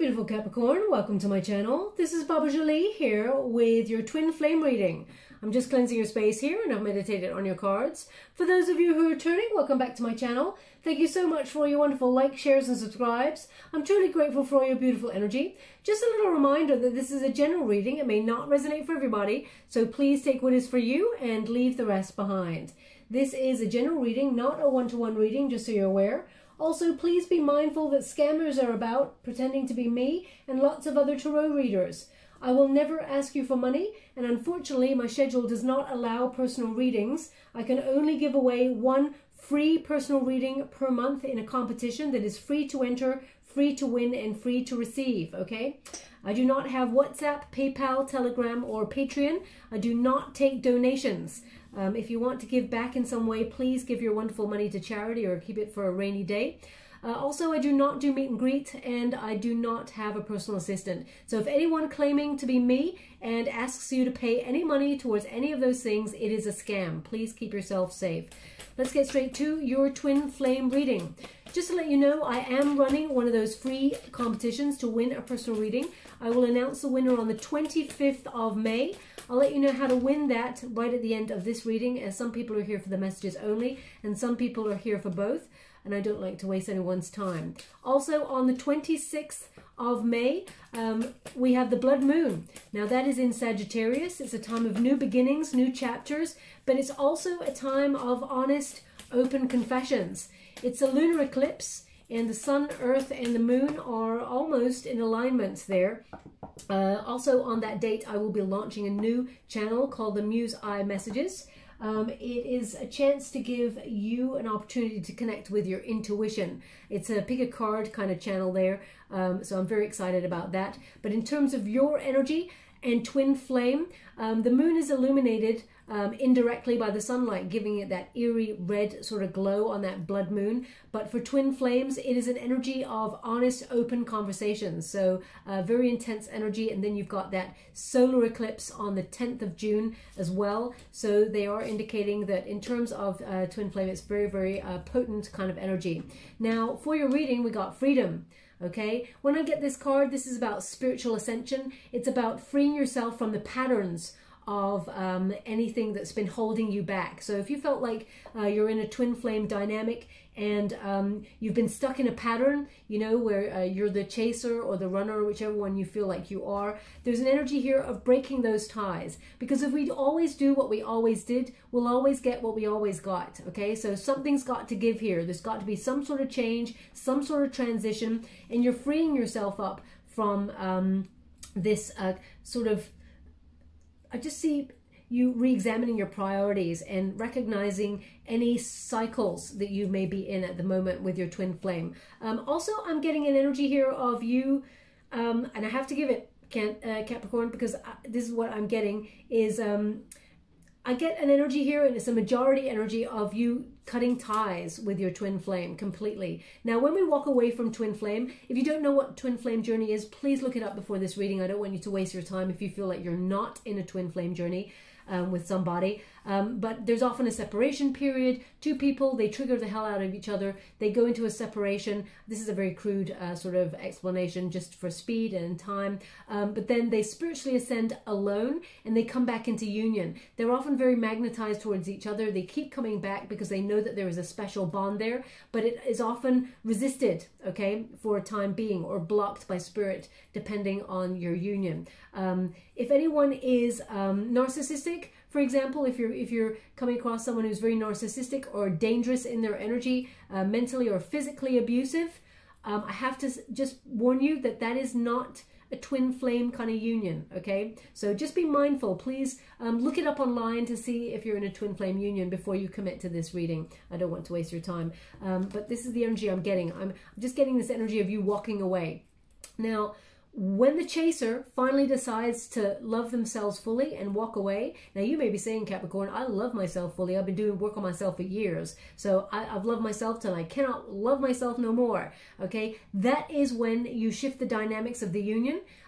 beautiful Capricorn, welcome to my channel. This is Baba Jolie here with your twin flame reading. I'm just cleansing your space here and I've meditated on your cards. For those of you who are returning, welcome back to my channel. Thank you so much for all your wonderful likes, shares and subscribes. I'm truly grateful for all your beautiful energy. Just a little reminder that this is a general reading. It may not resonate for everybody, so please take what is for you and leave the rest behind. This is a general reading, not a one-to-one reading, just so you're aware. Also, please be mindful that scammers are about, pretending to be me and lots of other tarot readers. I will never ask you for money, and unfortunately my schedule does not allow personal readings. I can only give away one free personal reading per month in a competition that is free to enter, free to win, and free to receive, okay? I do not have WhatsApp, PayPal, Telegram, or Patreon. I do not take donations. If you want to give back in some way, please give your wonderful money to charity or keep it for a rainy day. Also, I do not do meet and greet, and I do not have a personal assistant. So if anyone claiming to be me and asks you to pay any money towards any of those things, it is a scam. Please keep yourself safe. Let's get straight to your twin flame reading. Just to let you know, I am running one of those free competitions to win a personal reading. I will announce the winner on the 25th of May. I'll let you know how to win that right at the end of this reading, as some people are here for the messages only and some people are here for both, and I don't like to waste anyone's time. Also on the 26th of May, we have the blood moon. Now that is in Sagittarius. It's a time of new beginnings, new chapters, but it's also a time of honest, open confessions. It's a lunar eclipse, and the sun, earth, and the moon are almost in alignment there. Also on that date, I will be launching a new channel called the Muse Eye Messages. It is a chance to give you an opportunity to connect with your intuition. It's a pick a card kind of channel there, so I'm very excited about that. But in terms of your energy and twin flame, the moon is illuminated indirectly by the sunlight, giving it that eerie red sort of glow on that blood moon. But for twin flames, it is an energy of honest, open conversations. So very intense energy. And then you've got that solar eclipse on the 10th of June as well. So they are indicating that in terms of twin flame, it's very, very potent kind of energy. Now for your reading, we got freedom. Okay, when I get this card, this is about spiritual ascension. It's about freeing yourself from the patterns of anything that's been holding you back. So if you felt like you're in a twin flame dynamic and you've been stuck in a pattern, you know, where you're the chaser or the runner, whichever one you feel like you are, there's an energy here of breaking those ties. Because if we always do what we always did, we'll always get what we always got, okay? So something's got to give here. There's got to be some sort of change, some sort of transition, and you're freeing yourself up from this sort of, I just see you re-examining your priorities and recognizing any cycles that you may be in at the moment with your twin flame. Also, I'm getting an energy here of you, and I have to give it, Capricorn, because this is what I'm getting, is I get an energy here, and it's a majority energy of you cutting ties with your twin flame completely. Now, when we walk away from twin flame, if you don't know what twin flame journey is, please look it up before this reading. I don't want you to waste your time if you feel like you're not in a twin flame journey with somebody. But there's often a separation period. Two people, they trigger the hell out of each other. They go into a separation. This is a very crude sort of explanation just for speed and time. But then they spiritually ascend alone and they come back into union. They're often very magnetized towards each other. They keep coming back because they know that there is a special bond there, but it is often resisted, okay, for a time being, or blocked by spirit, depending on your union. If anyone is narcissistic, for example, if you're coming across someone who's very narcissistic or dangerous in their energy, mentally or physically abusive, I have to just warn you that that is not a twin flame kind of union, okay? So just be mindful. Please look it up online to see if you're in a twin flame union before you commit to this reading. I don't want to waste your time. But this is the energy I'm getting. I'm just getting this energy of you walking away. Now, when the chaser finally decides to love themselves fully and walk away, now you may be saying, Capricorn, I love myself fully. I've been doing work on myself for years. So I've loved myself till I cannot love myself no more. Okay, that is when you shift the dynamics of the union.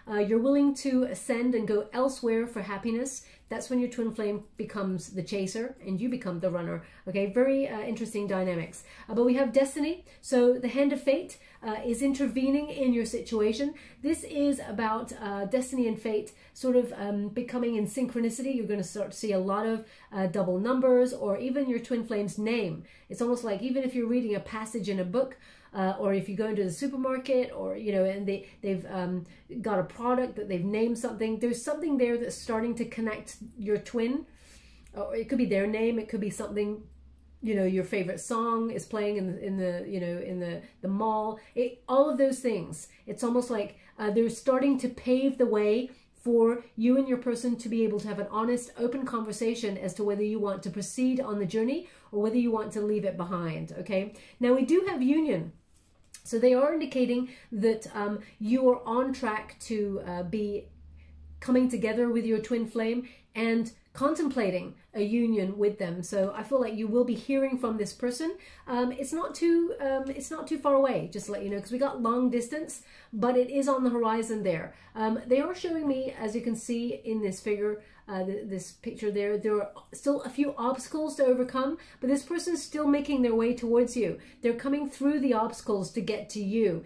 you're willing to ascend and go elsewhere for happiness, that's when your twin flame becomes the chaser and you become the runner. Okay, very interesting dynamics. But we have destiny. So the hand of fate is intervening in your situation. This is about destiny and fate sort of becoming in synchronicity. You're going to start to see a lot of double numbers, or even your twin flame's name. It's almost like even if you're reading a passage in a book, or if you go into the supermarket, or and they've got a product that they've named something, there's something there that's starting to connect your twin. Or it could be their name, it could be something, your favorite song is playing in the mall. All of those things. It's almost like they're starting to pave the way for you and your person to be able to have an honest, open conversation as to whether you want to proceed on the journey or whether you want to leave it behind. Okay. Now we do have union. So they are indicating that you are on track to be coming together with your twin flame and contemplating a union with them. So I feel like you will be hearing from this person. It's not too far away, just to let you know, because we got long distance, but it is on the horizon there. They are showing me, as you can see in this figure, this picture there are still a few obstacles to overcome, but this person's still making their way towards you. They're coming through the obstacles to get to you.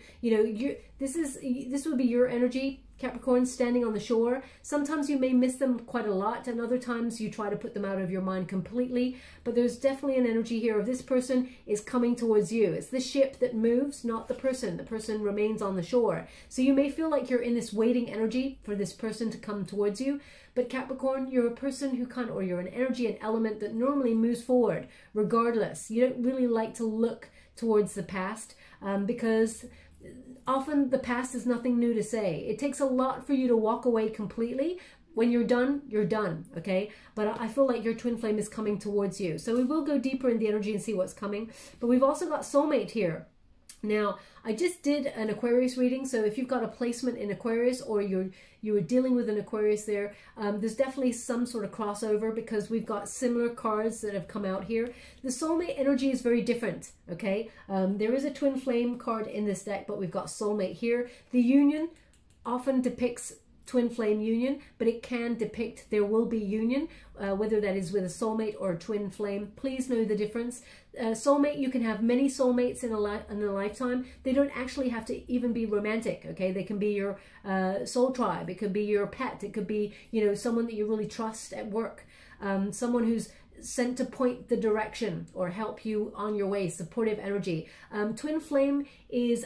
This would be your energy, Capricorn, standing on the shore. Sometimes you may miss them quite a lot, and other times you try to put them out of your mind completely, but there's definitely an energy here of this person is coming towards you. It's the ship that moves, not the person. The person remains on the shore. So you may feel like you're in this waiting energy for this person to come towards you, but Capricorn, you're a person who or you're an energy, an element that normally moves forward regardless. You don't really like to look towards the past because often the past is nothing new to say. It takes a lot for you to walk away completely. When you're done, okay? But I feel like your twin flame is coming towards you. So we will go deeper in the energy and see what's coming. But we've also got soulmate here. Now, I just did an Aquarius reading, so if you've got a placement in Aquarius or you were dealing with an Aquarius there, there's definitely some sort of crossover because we've got similar cards that have come out here. The soulmate energy is very different, okay? There is a twin flame card in this deck, but we've got soulmate here. The union often depicts twin flame union, but it can depict there will be union, whether that is with a soulmate or a twin flame. Please know the difference. Soulmate, you can have many soulmates in a lifetime. They don't actually have to even be romantic, okay? They can be your soul tribe. It could be your pet. It could be, someone that you really trust at work. Someone who's sent to point the direction or help you on your way, supportive energy. Twin flame is,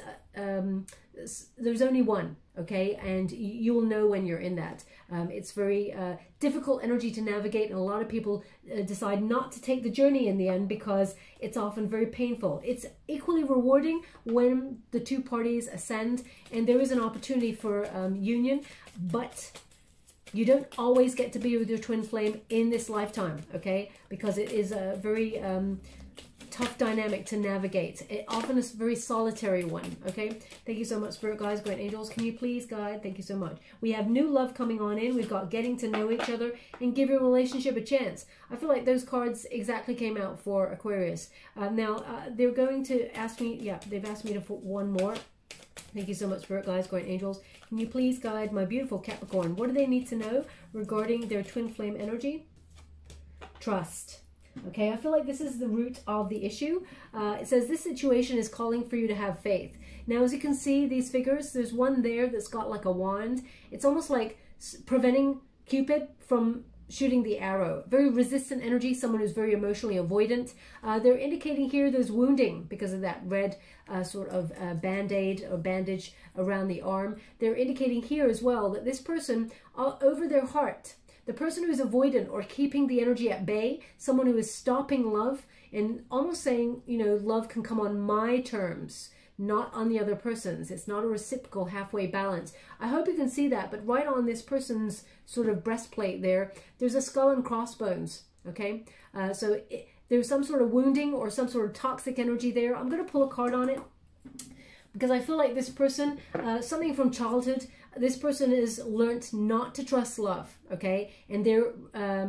there's only one, okay? And you will know when you're in that. It's very difficult energy to navigate, and a lot of people decide not to take the journey in the end because it's often very painful. It's equally rewarding when the two parties ascend and there is an opportunity for union, but you don't always get to be with your twin flame in this lifetime, okay? Because it is a very tough dynamic to navigate. It often is a very solitary one, okay? Thank you so much, Spirit Guides, Great Angels. Can you please guide? Thank you so much. We have new love coming on in. We've got getting to know each other and give your relationship a chance. I feel like those cards exactly came out for Aquarius. Now, they're going to ask me, they've asked me to put one more. Thank you so much, Spirit Guides, Great Angels. Can you please guide my beautiful Capricorn? What do they need to know regarding their twin flame energy? Trust. Okay, I feel like this is the root of the issue. It says this situation is calling for you to have faith. Now, as you can see, these figures, there's one there that's got like a wand. It's almost like preventing Cupid from shooting the arrow. Very resistant energy, someone who's very emotionally avoidant. They're indicating here there's wounding because of that red sort of band-aid or bandage around the arm. They're indicating here as well that this person, over their heart, the person who's avoidant or keeping the energy at bay, someone who is stopping love and almost saying, love can come on my terms, not on the other person's. It's not a reciprocal halfway balance. I hope you can see that, but right on this person's sort of breastplate there's a skull and crossbones, okay? There's some sort of wounding or some sort of toxic energy there. I'm going to pull a card on it because I feel like this person, something from childhood, this person has learnt not to trust love, okay? And they're,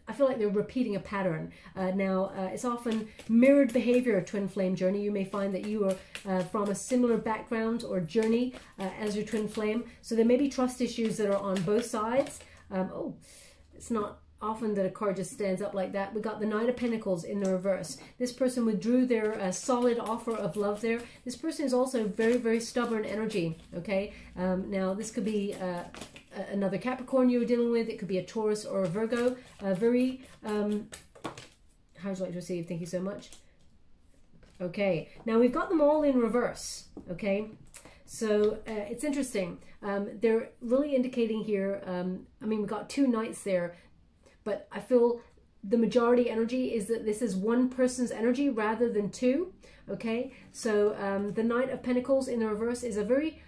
I feel like they're repeating a pattern. It's often mirrored behavior, twin flame journey. You may find that you are from a similar background or journey as your twin flame. So there may be trust issues that are on both sides. Oh, it's not often that a card just stands up like that. We got the Knight of Pentacles in the reverse. This person withdrew their solid offer of love there. This person is also very, very stubborn energy, okay? Now, this could be another Capricorn you were dealing with. It could be a Taurus or a Virgo. Very, how would you like to receive? Thank you so much. Okay, now we've got them all in reverse, okay? So it's interesting. They're really indicating here, I mean, we've got two knights there, but I feel the majority energy is that this is one person's energy rather than two, okay? So the Knight of Pentacles in the reverse is a very,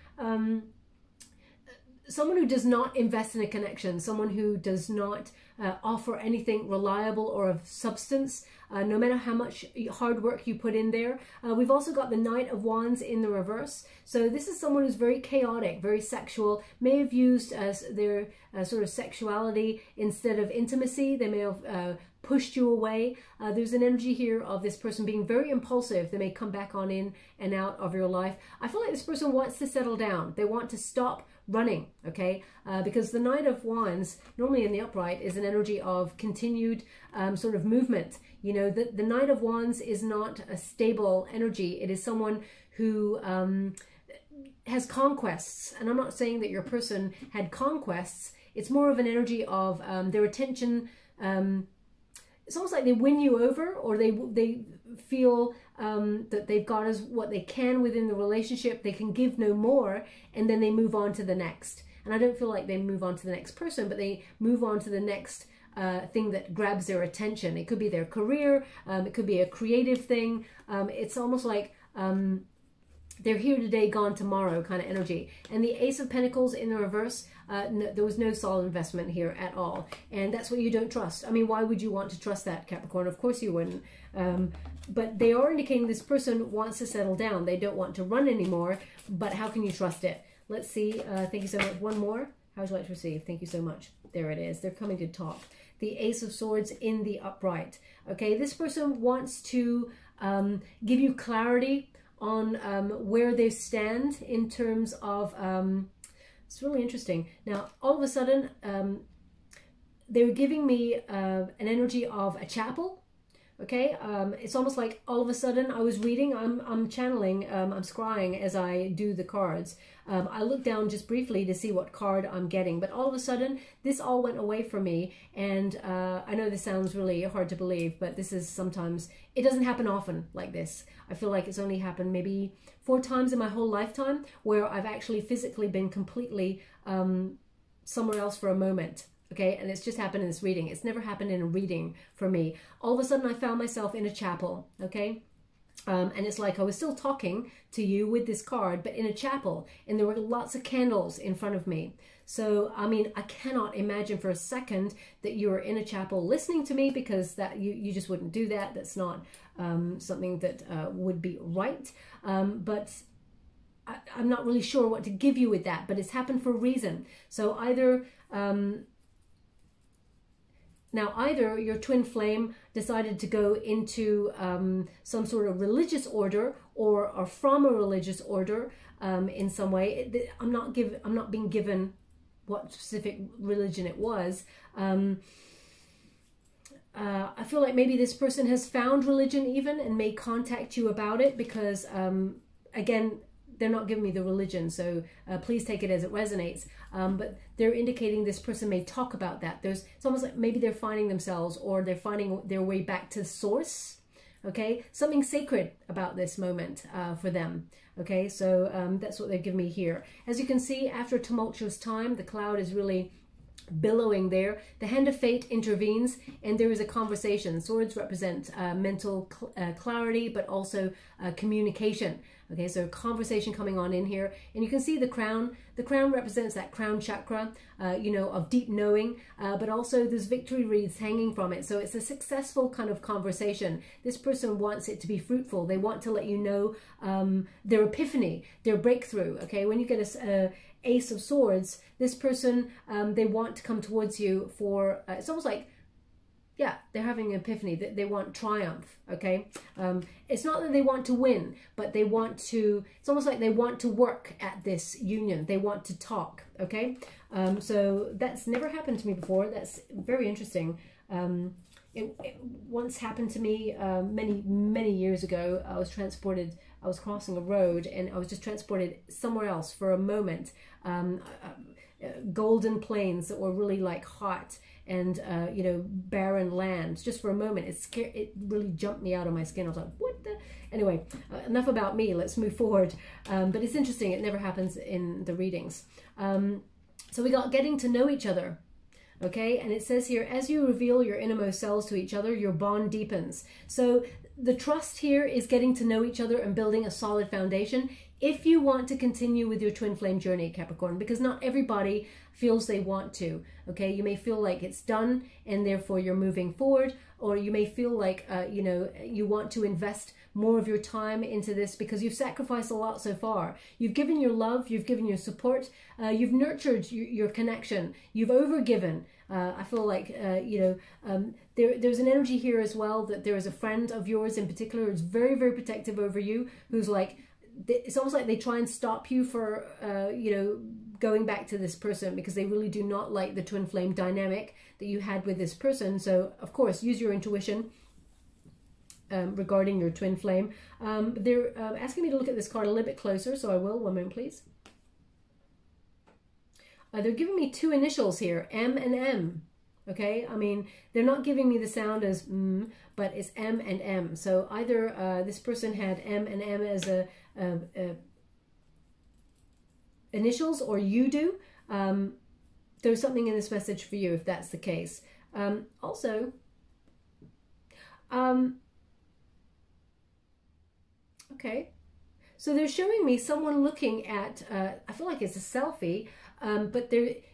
someone who does not invest in a connection, someone who does not offer anything reliable or of substance, no matter how much hard work you put in there. We've also got the Knight of Wands in the reverse. So this is someone who's very chaotic, very sexual, may have used their sort of sexuality instead of intimacy. They may have pushed you away. There's an energy here of this person being very impulsive. They may come back on in and out of your life. I feel like this person wants to settle down. They want to stop running, okay? Because the Knight of Wands, normally in the upright, is an energy of continued sort of movement. You know, the Knight of Wands is not a stable energy. It is someone who has conquests. And I'm not saying that your person had conquests. It's more of an energy of their attention. It's almost like they win you over, or they feel that they've got as what they can within the relationship. They can give no more, and then they move on to the next. And I don't feel like they move on to the next person, but they move on to the next thing that grabs their attention. It could be their career, it could be a creative thing. It's almost like they're here today, gone tomorrow kind of energy. And the Ace of Pentacles in the reverse, no, there was no solid investment here at all. And that's what you don't trust. I mean, why would you want to trust that, Capricorn? Of course you wouldn't. But they are indicating this person wants to settle down. They don't want to run anymore, but how can you trust it? Let's see. Thank you so much. One more. How would you like to receive? Thank you so much. There it is. They're coming to talk. The Ace of Swords in the upright. Okay, this person wants to give you clarity on where they stand in terms of, it's really interesting. Now, all of a sudden, they were giving me an energy of a chapel. Okay, it's almost like all of a sudden I was reading, I'm channeling, I'm scrying as I do the cards. I looked down just briefly to see what card I'm getting, but all of a sudden this all went away from me. And I know this sounds really hard to believe, but this is sometimes, it doesn't happen often like this. I feel like it's only happened maybe 4 times in my whole lifetime where I've actually physically been completely somewhere else for a moment. Okay, and it's just happened in this reading. It's never happened in a reading for me. All of a sudden I found myself in a chapel, okay? And it's like I was still talking to you with this card, but in a chapel, and there were lots of candles in front of me. So, I mean, I cannot imagine for a second that you were in a chapel listening to me, because that you just wouldn't do that. That's not something that would be right. But I'm not really sure what to give you with that, but it's happened for a reason. So either... Now, either your twin flame decided to go into some sort of religious order, or are from a religious order in some way. I'm not being given what specific religion it was. I feel like maybe this person has found religion even and may contact you about it, because again, they're not giving me the religion, so please take it as it resonates. But they're indicating this person may talk about that. It's almost like maybe they're finding themselves, or they're finding their way back to source. Okay, something sacred about this moment for them. Okay, so that's what they're giving me here. As you can see, after a tumultuous time, the cloud is really billowing there. The hand of fate intervenes, and there is a conversation. Swords represent mental clarity, but also communication. Okay, so conversation coming on in here, and you can see the crown. The crown represents that crown chakra, you know, of deep knowing, but also there's victory wreaths hanging from it. So it's a successful kind of conversation. This person wants it to be fruitful. They want to let you know their epiphany, their breakthrough. Okay, when you get a Ace of Swords, this person, they want to come towards you for, it's almost like yeah, they're having an epiphany that they want triumph, okay? It's not that they want to win, but they want to, it's almost like they want to work at this union. They want to talk, okay? So that's never happened to me before. That's very interesting. It once happened to me many years ago. I was crossing a road and I was just transported somewhere else for a moment. Golden plains that were really like hot and you know, barren lands just for a moment. It really jumped me out of my skin. I was like, what the? Anyway, enough about me. Let's move forward. But it's interesting. It never happens in the readings. So we got getting to know each other. Okay, and it says here, as you reveal your innermost selves to each other, your bond deepens. So the trust here is getting to know each other and building a solid foundation if you want to continue with your twin flame journey, Capricorn, because not everybody feels they want to. Okay, you may feel like it's done and therefore you're moving forward, or you may feel like you know, you want to invest more of your time into this because you've sacrificed a lot so far. You've given your love, you've given your support, you've nurtured your connection, you've overgiven. I feel like, you know, there's an energy here as well that there is a friend of yours in particular who's very, very protective over you, who's like, it's almost like they try and stop you for, you know, going back to this person because they really do not like the twin flame dynamic that you had with this person. So, of course, use your intuition regarding your twin flame. They're asking me to look at this card a little bit closer, so I will. One moment, please. They're giving me two initials here, M and M. Okay, I mean, they're not giving me the sound as but it's M and M. So either this person had M and M as a initials, or you do. There's something in this message for you if that's the case. Also, okay, so they're showing me someone looking at, I feel like it's a selfie, but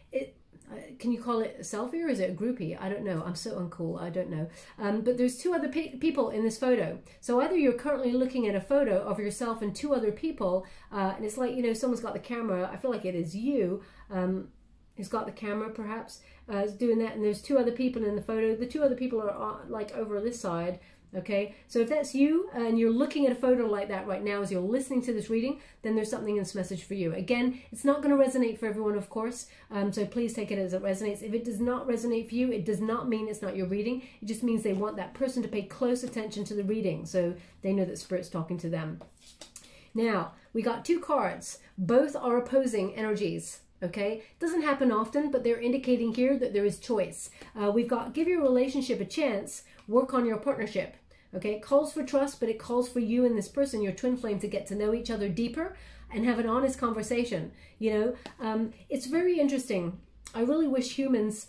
can you call it a selfie or is it a groupie? I don't know. I'm so uncool. I don't know. But there's two other people in this photo. So either you're currently looking at a photo of yourself and two other people, and it's like, you know, someone's got the camera. I feel like it is you who's got the camera, perhaps, is doing that. And there's two other people in the photo. The two other people are like over this side. Okay, so if that's you and you're looking at a photo like that right now as you're listening to this reading, then there's something in this message for you. Again, it's not going to resonate for everyone, of course, so please take it as it resonates. If it does not resonate for you, it does not mean it's not your reading. It just means they want that person to pay close attention to the reading so they know that Spirit's talking to them. Now, we got two cards. Both are opposing energies. Okay, doesn't happen often, but they're indicating here that there is choice. We've got give your relationship a chance, work on your partnership. Okay, it calls for trust, but it calls for you and this person, your twin flame, to get to know each other deeper and have an honest conversation. You know, it's very interesting. I really wish humans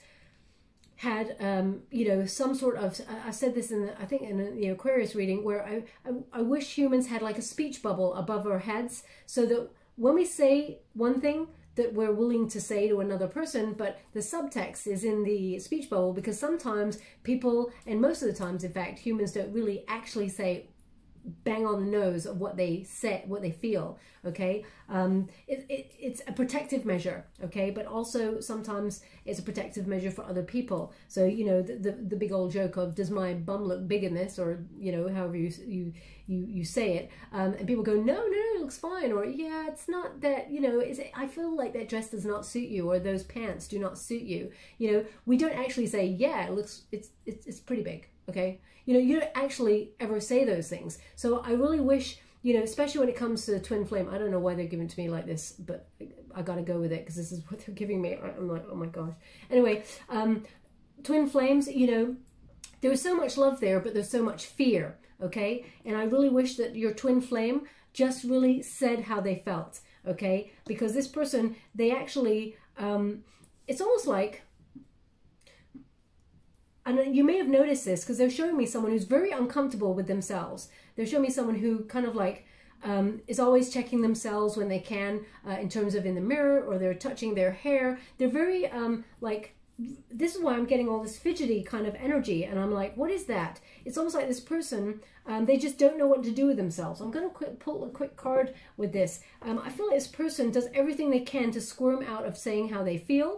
had, you know, some sort of, I said this in the, I think in the Aquarius reading, where I wish humans had like a speech bubble above our heads so that when we say one thing, that we're willing to say to another person, but the subtext is in the speech bubble, because sometimes people, and most of the times, in fact, humans don't really actually say bang on the nose of what they say, what they feel. Okay, it's a protective measure. Okay, but also sometimes it's a protective measure for other people. So you know, the big old joke of does my bum look big in this, or you know, however you say it, and people go no, it looks fine, or yeah, it's not that, you know, I feel like that dress does not suit you, or those pants do not suit you. You know, we don't actually say, yeah, it looks, it's pretty big. Okay, you know, you don't actually ever say those things. So I really wish, you know, especially when it comes to the twin flame, I don't know why they're giving it to me like this, but I gotta go with it because this is what they're giving me. I'm like, oh my gosh. Anyway, twin flames, you know, there's so much love there, but there's so much fear. Okay, and I really wish that your twin flame just really said how they felt. Okay, because this person, they actually, it's almost like, and you may have noticed this because they're showing me someone who's very uncomfortable with themselves. They're showing me someone who kind of like is always checking themselves when they can, in terms of in the mirror, or they're touching their hair. They're very like, this is why I'm getting all this fidgety kind of energy, and I'm like, what is that? It's almost like this person, they just don't know what to do with themselves. I'm going to pull a quick card with this. I feel like this person does everything they can to squirm out of saying how they feel.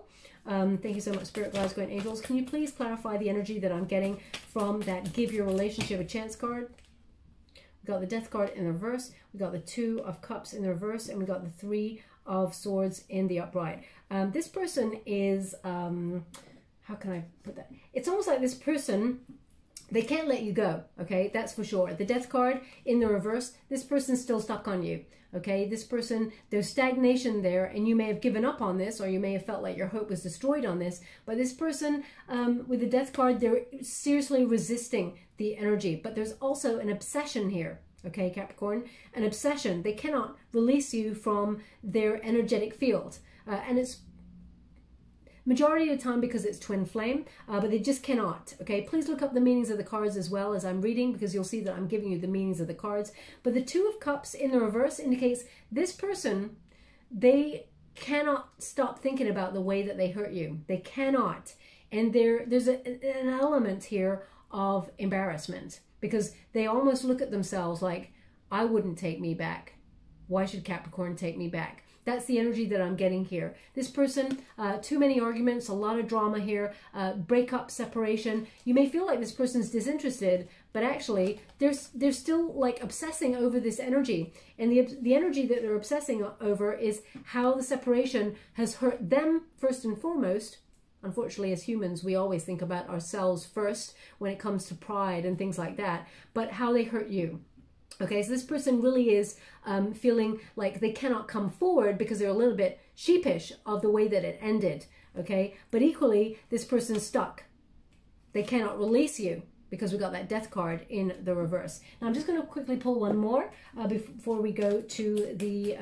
Thank you so much, Spirit Guides, Guardian Angels. Can you please clarify the energy that I'm getting from that Give Your Relationship a Chance card? We got the Death card in the reverse. We got the Two of Cups in the reverse. And we got the Three of Swords in the upright. This person is, how can I put that? It's almost like this person, they can't let you go, okay? That's for sure. The Death card in the reverse, this person's still stuck on you, okay? This person, there's stagnation there, and you may have given up on this, or you may have felt like your hope was destroyed on this, but this person, with the Death card, they're seriously resisting the energy, but there's also an obsession here, okay, Capricorn? An obsession. They cannot release you from their energetic field, and it's majority of the time because it's twin flame, but they just cannot, okay? Please look up the meanings of the cards as well as I'm reading, because you'll see that I'm giving you the meanings of the cards. But the Two of Cups in the reverse indicates this person, they cannot stop thinking about the way that they hurt you. They cannot. And there's an element here of embarrassment, because they almost look at themselves like, I wouldn't take me back. Why should Capricorn take me back? That's the energy that I'm getting here. This person, too many arguments, a lot of drama here, breakup, separation. You may feel like this person's disinterested, but actually they're still like obsessing over this energy. And the energy that they're obsessing over is how the separation has hurt them first and foremost. Unfortunately, as humans, we always think about ourselves first when it comes to pride and things like that, but how they hurt you. Okay, so this person really is feeling like they cannot come forward because they're a little bit sheepish of the way that it ended, okay? But equally, this person's stuck. They cannot release you because we got that Death card in the reverse. Now, I'm just going to quickly pull one more before we go to the...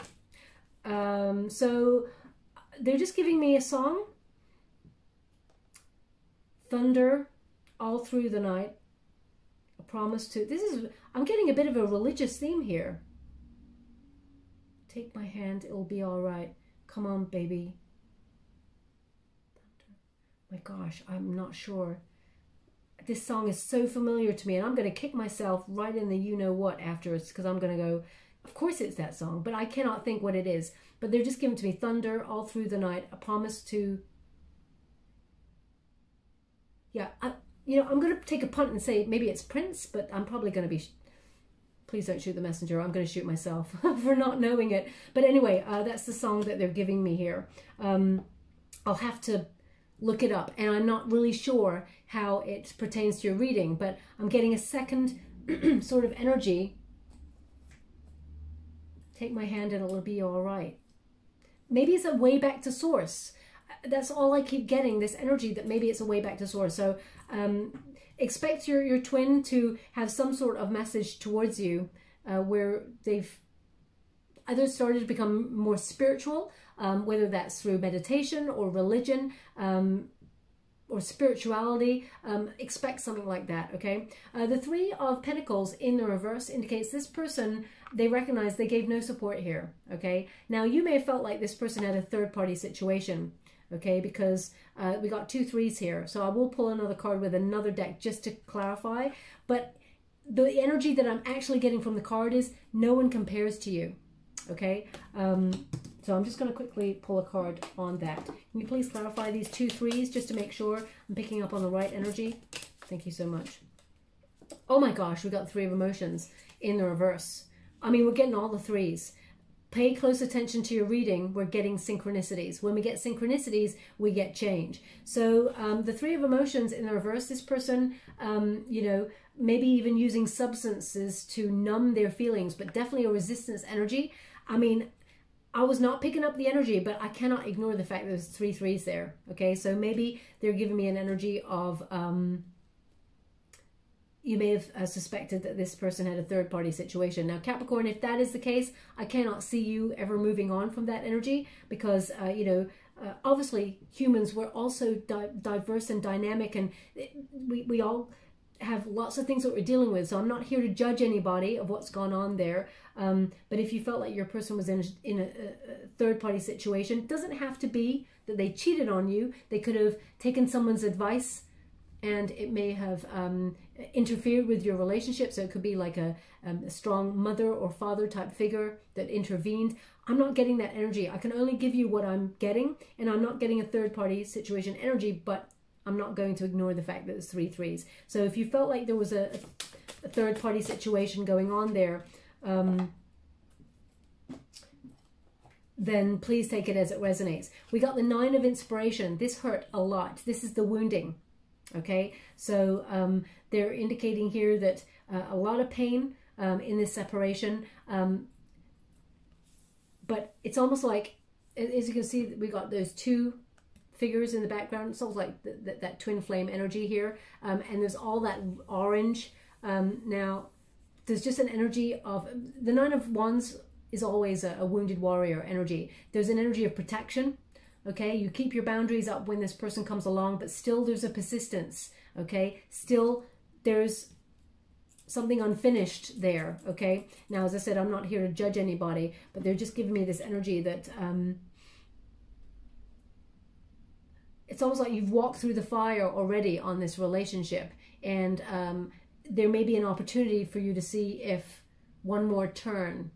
so, they're just giving me a song. Thunder all through the night. A promise to... This is... I'm getting a bit of a religious theme here. Take my hand, it'll be all right. Come on, baby. My gosh, I'm not sure. This song is so familiar to me, and I'm going to kick myself right in the you-know-what afterwards, because I'm going to go, of course it's that song, but I cannot think what it is. But they're just giving to me thunder all through the night, a promise to... Yeah, I'm going to take a punt and say maybe it's Prince, but I'm probably going to be... Please don't shoot the messenger. I'm going to shoot myself for not knowing it. But anyway, that's the song that they're giving me here. I'll have to look it up, and I'm not really sure how it pertains to your reading, but I'm getting a second sort of energy. Take my hand and it'll be all right. Maybe it's a way back to source. That's all I keep getting, this energy that maybe it's a way back to source. So expect your twin to have some sort of message towards you where they've either started to become more spiritual, whether that's through meditation or religion or spirituality. Expect something like that, okay? The Three of Pentacles in the reverse indicates this person, they recognize they gave no support here, okay? Now, you may have felt like this person had a third-party situation, okay, because we got 2 threes here. So I will pull another card with another deck just to clarify. But the energy that I'm actually getting from the card is no one compares to you, okay? So I'm just going to quickly pull a card on that. Can you please clarify these 2 threes just to make sure I'm picking up on the right energy? Thank you so much. Oh my gosh, we got the Three of Emotions in the reverse. I mean, we're getting all the threes. Pay close attention to your reading. We're getting synchronicities. When we get synchronicities, we get change. So the Three of Emotions in the reverse, this person, you know, maybe even using substances to numb their feelings, but definitely a resistance energy. I mean, I was not picking up the energy, but I cannot ignore the fact that there's 3 threes there. Okay, so maybe they're giving me an energy of... you may have suspected that this person had a third-party situation. Now, Capricorn, if that is the case, I cannot see you ever moving on from that energy because, you know, obviously humans, we're also diverse and dynamic, and we all have lots of things that we're dealing with. So I'm not here to judge anybody of what's gone on there. But if you felt like your person was in a third-party situation, it doesn't have to be that they cheated on you. They could have taken someone's advice and it may have interfered with your relationship. So it could be like a strong mother or father type figure that intervened. I'm not getting that energy. I can only give you what I'm getting, and I'm not getting a third-party situation energy, but I'm not going to ignore the fact that it's 3 threes. So if you felt like there was a third-party situation going on there, then please take it as it resonates. We got the 9 of inspiration. This hurt a lot. This is the wounding. Okay, so they're indicating here that a lot of pain in this separation, but it's almost like, as you can see, we got those 2 figures in the background. It's almost like that twin flame energy here, and there's all that orange. Now, there's just an energy of, the 9 of Wands is always a wounded warrior energy. There's an energy of protection. Okay, you keep your boundaries up when this person comes along, but still there's a persistence. Okay, still there's something unfinished there. Okay, now as I said, I'm not here to judge anybody, but they're just giving me this energy that it's almost like you've walked through the fire already on this relationship, and there may be an opportunity for you to see if one more turn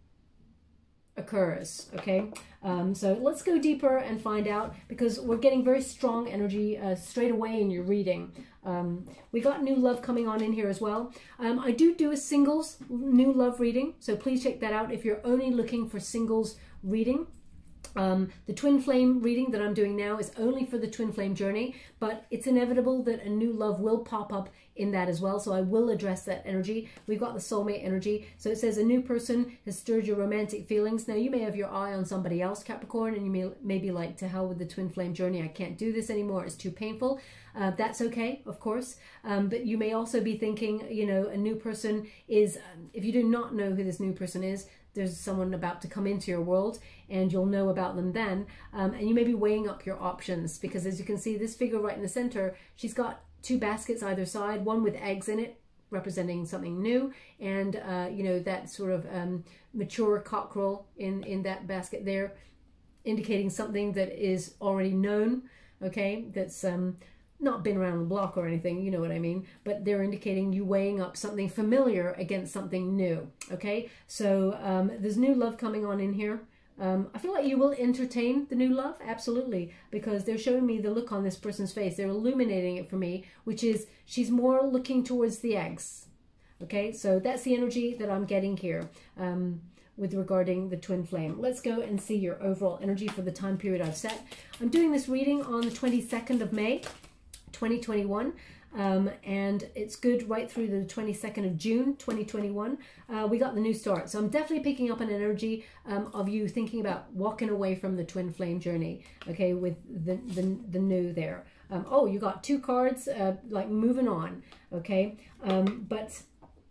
occurs. Okay, so let's go deeper and find out, because we're getting very strong energy straight away in your reading. We got new love coming on in here as well. I do a singles new love reading, so please check that out if you're only looking for singles reading. The twin flame reading that I'm doing now is only for the twin flame journey, but it's inevitable that a new love will pop up in that as well, so I will address that energy. We've got the soulmate energy, so it says a new person has stirred your romantic feelings. Now you may have your eye on somebody else, Capricorn, and you may be like, to hell with the twin flame journey, I can't do this anymore, it's too painful. That's okay, of course, but you may also be thinking, you know, a new person is, if you do not know who this new person is, there's someone about to come into your world, and you'll know about them then. And you may be weighing up your options, because as you can see, this figure right in the center, she's got 2 baskets either side, one with eggs in it, representing something new, and you know, that sort of mature cockerel in that basket there, indicating something that is already known. Okay, that's not been around the block or anything, you know what I mean, but they're indicating you weighing up something familiar against something new. Okay, so there's new love coming on in here. I feel like you will entertain the new love, absolutely, because they're showing me the look on this person's face. They're illuminating it for me, which is she's more looking towards the eggs. Okay, so that's the energy that I'm getting here with regarding the twin flame. Let's go and see your overall energy for the time period I've set. I'm doing this reading on the 22nd of May, 2021. And it's good right through the 22nd of June 2021. We got the new start, so I'm definitely picking up an energy of you thinking about walking away from the twin flame journey, okay, with the new there. Oh, you got 2 cards like moving on, okay, but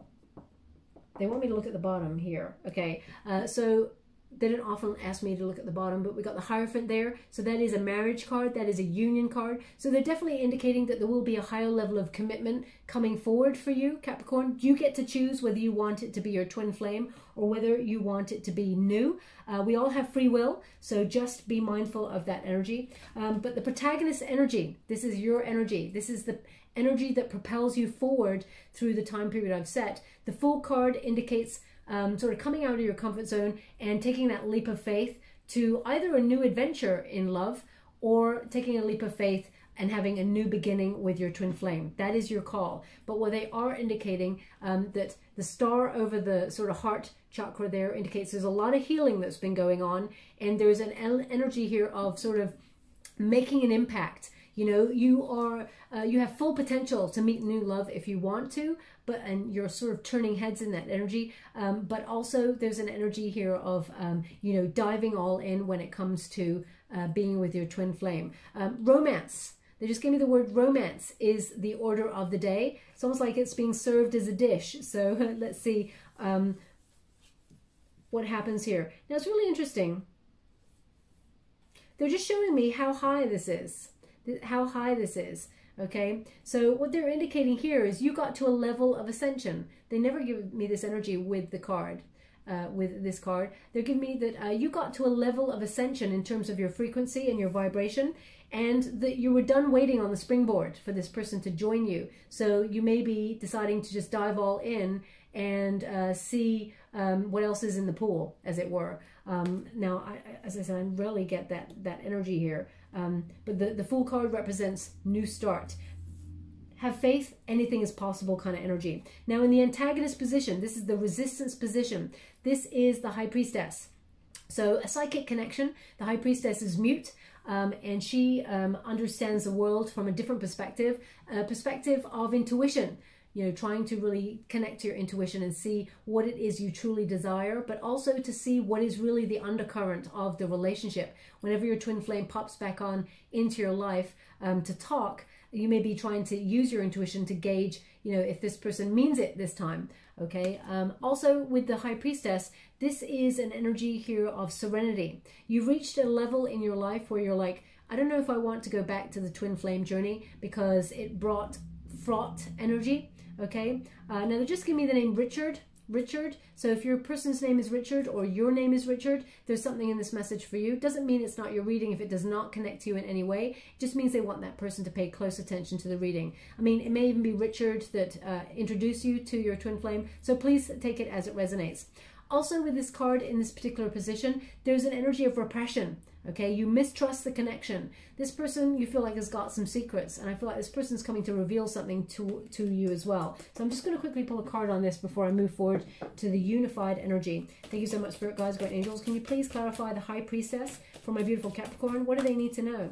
they want me to look at the bottom here. Okay, so they don't often ask me to look at the bottom, but we got the Hierophant there. So that is a marriage card. That is a union card. So they're definitely indicating that there will be a higher level of commitment coming forward for you, Capricorn. You get to choose whether you want it to be your twin flame or whether you want it to be new. We all have free will, so just be mindful of that energy. But the protagonist energy, this is your energy. This is the energy that propels you forward through the time period I've set. The Fool card indicates sort of coming out of your comfort zone and taking that leap of faith to either a new adventure in love or taking a leap of faith and having a new beginning with your twin flame. That is your call. But what they are indicating, that the star over the sort of heart chakra there indicates there's a lot of healing that's been going on, and there's an energy here of sort of making an impact. You know, you have full potential to meet new love if you want to, and you're sort of turning heads in that energy. But also there's an energy here of, you know, diving all in when it comes to being with your twin flame. Romance. They just gave me the word romance is the order of the day. It's almost like it's being served as a dish. So let's see what happens here. Now it's really interesting. They're just showing me how high this is. How high this is, okay? So what they're indicating here is you got to a level of ascension. They never give me this energy with the card, with this card. They're giving me that you got to a level of ascension in terms of your frequency and your vibration, and that you were done waiting on the springboard for this person to join you. So you may be deciding to just dive all in and see what else is in the pool, as it were. Now, as I said, I rarely get that energy here. But the Fool card represents new start. Have faith, anything is possible kind of energy. Now, in the antagonist position, this is the resistance position. This is the High Priestess. So a psychic connection. The High Priestess is mute. And she understands the world from a different perspective, a perspective of intuition, you know, trying to really connect to your intuition and see what it is you truly desire, but also to see what is really the undercurrent of the relationship. Whenever your twin flame pops back on into your life to talk, you may be trying to use your intuition to gauge, you know, if this person means it this time. Okay. Also with the High Priestess, this is an energy here of serenity. You've reached a level in your life where you're like, I don't know if I want to go back to the twin flame journey because it brought fraught energy. Okay. Now they just give me the name Richard. So if your person's name is Richard or your name is Richard, there's something in this message for you. Doesn't mean it's not your reading if it does not connect to you in any way. It just means they want that person to pay close attention to the reading. I mean, it may even be Richard that introduced you to your twin flame. So please take it as it resonates. Also with this card in this particular position, there's an energy of repression. Okay, you mistrust the connection. This person you feel like has got some secrets, and I feel like this person's coming to reveal something to you as well. So I'm just going to quickly pull a card on this before I move forward to the unified energy. Thank you so much, Spirit Guides, Great Angels. Can you please clarify the High Priestess for my beautiful Capricorn? What do they need to know?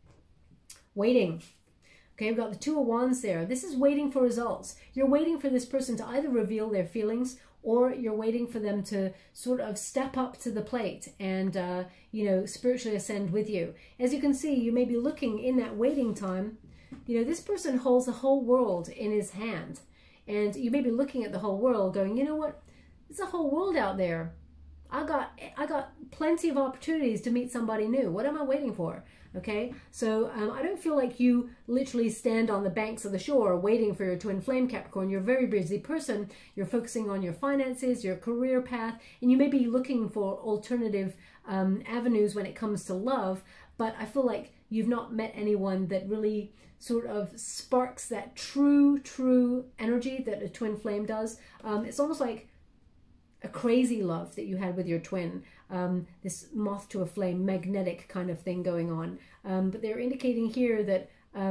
Waiting. Okay, we've got the Two of Wands there. This is waiting for results. You're waiting for this person to either reveal their feelings or you're waiting for them to sort of step up to the plate and, you know, spiritually ascend with you. As you can see, you may be looking in that waiting time. You know, this person holds the whole world in his hand. And you may be looking at the whole world going, you know what? There's a whole world out there. I got plenty of opportunities to meet somebody new. What am I waiting for? Okay, so I don't feel like you literally stand on the banks of the shore waiting for your twin flame, Capricorn. You're a very busy person. You're focusing on your finances, your career path, and you may be looking for alternative avenues when it comes to love, but I feel like you've not met anyone that really sort of sparks that true energy that a twin flame does. It's almost like a crazy love that you had with your twin, this moth to a flame, magnetic kind of thing going on. But they're indicating here that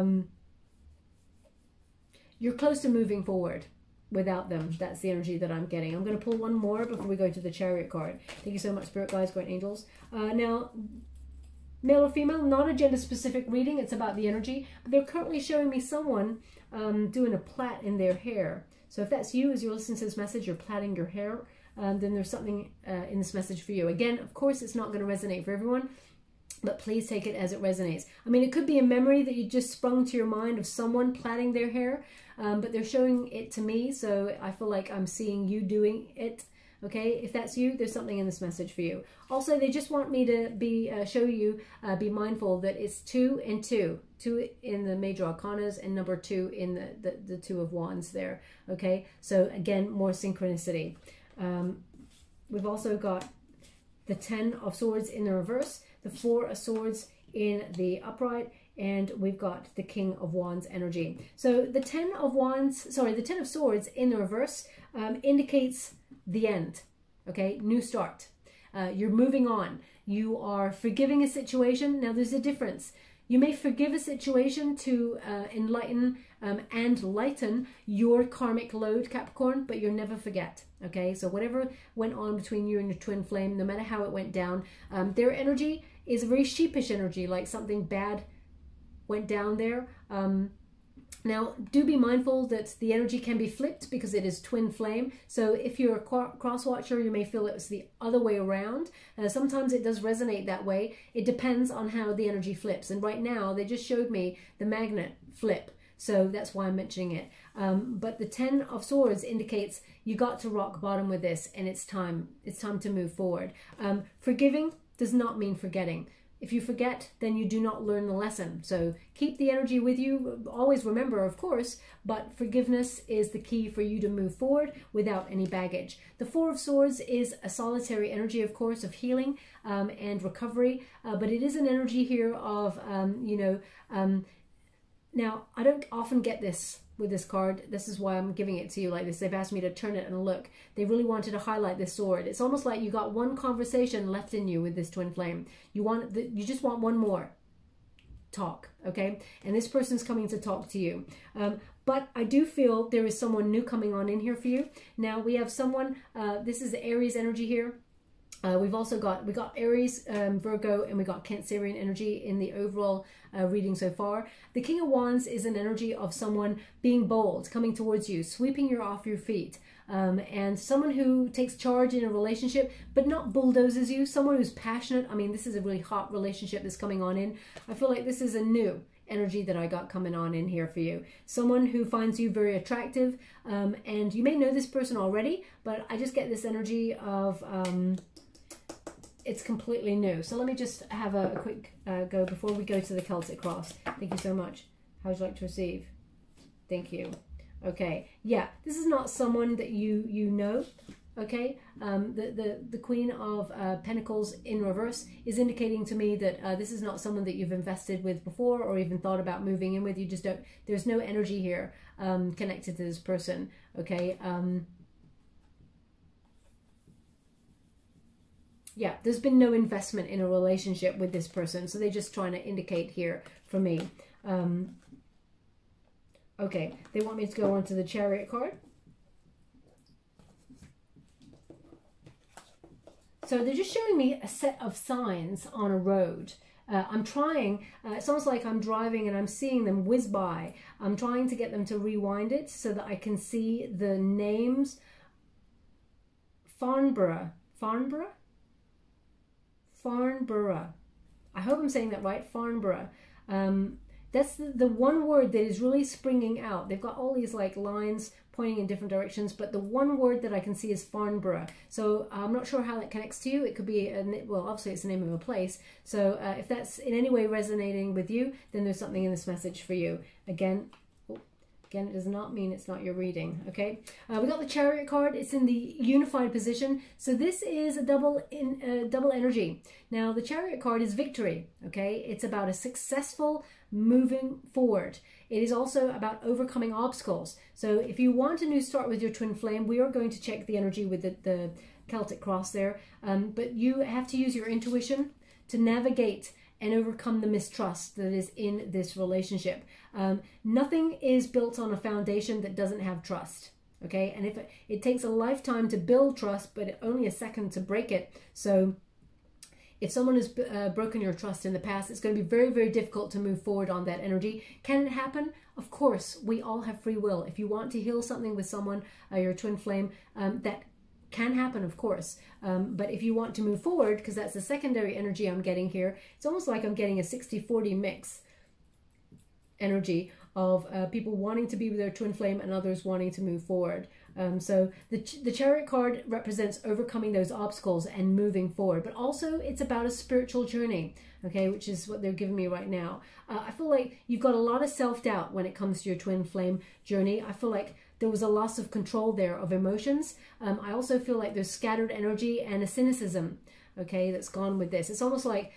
you're close to moving forward without them. That's the energy that I'm getting. I'm going to pull one more before we go to the Chariot card. Thank you so much, Spirit Guides, Great Angels. Now, male or female, not a gender specific reading. It's about the energy. But they're currently showing me someone doing a plait in their hair. So if that's you, as you're listening to this message, you're plaiting your hair, then there's something in this message for you. Again, of course, it's not going to resonate for everyone, but please take it as it resonates. I mean, it could be a memory that you just sprung to your mind of someone plaiting their hair, but they're showing it to me, so I feel like I'm seeing you doing it. Okay, if that's you, there's something in this message for you. Also, they just want me to show you, be mindful that it's 2 and 2. 2 in the major arcanas and number 2 in the Two of Wands there. Okay, so again, more synchronicity. We've also got the 10 of Swords in the reverse, the 4 of Swords in the upright, and we've got the King of Wands energy. So the 10 of Swords in the reverse indicates the end, okay, new start. You're moving on. You are forgiving a situation. Now there's a difference. You may forgive a situation to enlighten and lighten your karmic load, Capricorn, but you'll never forget, okay? So whatever went on between you and your twin flame, no matter how it went down, their energy is a very sheepish energy, like something bad went down there. Now, do be mindful that the energy can be flipped because it is twin flame. So if you're a cross watcher, you may feel it's the other way around. Sometimes it does resonate that way. It depends on how the energy flips. And right now, they just showed me the magnet flip. So that's why I'm mentioning it. But the 10 of Swords indicates you got to rock bottom with this and it's time to move forward. Forgiving does not mean forgetting. If you forget, then you do not learn the lesson. So keep the energy with you. Always remember, of course, but forgiveness is the key for you to move forward without any baggage. The 4 of Swords is a solitary energy, of course, of healing and recovery, but it is an energy here of, now, I don't often get this with this card. This is why I'm giving it to you like this. They've asked me to turn it and look. They really wanted to highlight this sword. It's almost like you got one conversation left in you with this twin flame. You just want one more talk, okay? And this person's coming to talk to you. But I do feel there is someone new coming on in here for you. Now we have someone, this is the Aries energy here. We got Aries, Virgo, and we got Cancerian energy in the overall reading so far. The King of Wands is an energy of someone being bold, coming towards you, sweeping you off your feet. And someone who takes charge in a relationship, but not bulldozes you. Someone who's passionate. I mean, this is a really hot relationship that's coming on in. I feel like this is a new energy that I got coming on in here for you. Someone who finds you very attractive. And you may know this person already, but I just get this energy of... it's completely new. So let me just have a quick go before we go to the Celtic Cross. Thank you so much. How would you like to receive? Thank you. Okay. Yeah, this is not someone that you know. Okay. The Queen of Pentacles in reverse is indicating to me that this is not someone that you've invested with before or even thought about moving in with. You just don't. There's no energy here connected to this person. Okay. Yeah, there's been no investment in a relationship with this person. So they're just trying to indicate here for me. Okay, they want me to go on to the Chariot card. So they're just showing me a set of signs on a road. I'm trying, it's almost like I'm driving and I'm seeing them whiz by. I'm trying to get them to rewind it so that I can see the names. Farnborough. I hope I'm saying that right. Farnborough. That's the one word that is really springing out. They've got all these like lines pointing in different directions, but the one word that I can see is Farnborough. So I'm not sure how that connects to you. It could be, well, obviously it's the name of a place. So if that's in any way resonating with you, then there's something in this message for you. Again, it does not mean it's not your reading, okay? We got the Chariot card. It's in the unified position. So this is a double energy. Now, the Chariot card is victory, okay? It's about a successful moving forward. It is also about overcoming obstacles. So if you want a new start with your twin flame, we are going to check the energy with the Celtic Cross there. But you have to use your intuition to navigate and overcome the mistrust that is in this relationship. Nothing is built on a foundation that doesn't have trust, okay? And if it takes a lifetime to build trust, but only a second to break it. So if someone has broken your trust in the past, it's going to be very, very difficult to move forward on that energy. Can it happen? Of course, we all have free will. If you want to heal something with someone, your twin flame, that can happen, of course. But if you want to move forward, because that's the secondary energy I'm getting here, it's almost like I'm getting a 60-40 mix energy of people wanting to be with their twin flame and others wanting to move forward. So the Chariot card represents overcoming those obstacles and moving forward, but also it's about a spiritual journey, okay, which is what they're giving me right now. I feel like you've got a lot of self-doubt when it comes to your twin flame journey. I feel like there was a loss of control there of emotions. I also feel like there's scattered energy and a cynicism, okay, that's gone with this. It's almost like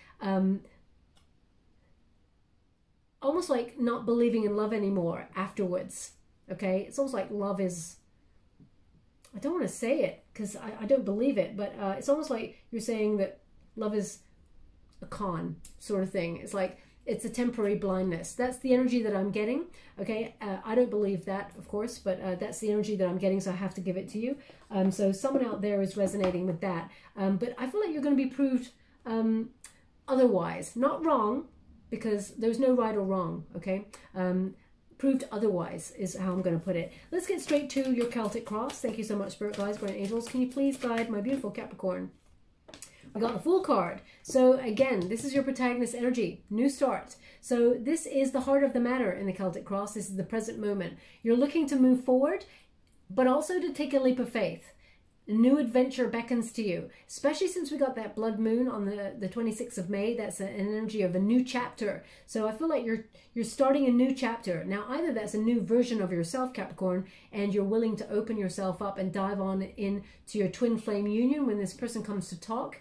not believing in love anymore afterwards, okay? It's almost like love is, I don't want to say it because I don't believe it, but it's almost like you're saying that love is a con sort of thing. It's like it's a temporary blindness. That's the energy that I'm getting, okay? I don't believe that, of course, but that's the energy that I'm getting, so I have to give it to you. So someone out there is resonating with that. But I feel like you're going to be proved otherwise. Not wrong, because there's no right or wrong, okay? Proved otherwise is how I'm going to put it. Let's get straight to your Celtic Cross. Thank you so much, Spirit Guides, Guardian Angels. Can you please guide my beautiful Capricorn? We got the Fool card. So again, this is your protagonist energy, new start. So this is the heart of the matter in the Celtic Cross. This is the present moment. You're looking to move forward, but also to take a leap of faith. A new adventure beckons to you, especially since we got that blood moon on the 26th of May. That's an energy of a new chapter. So I feel like you're starting a new chapter. Now, either that's a new version of yourself, Capricorn, and you're willing to open yourself up and dive on into your twin flame union when this person comes to talk.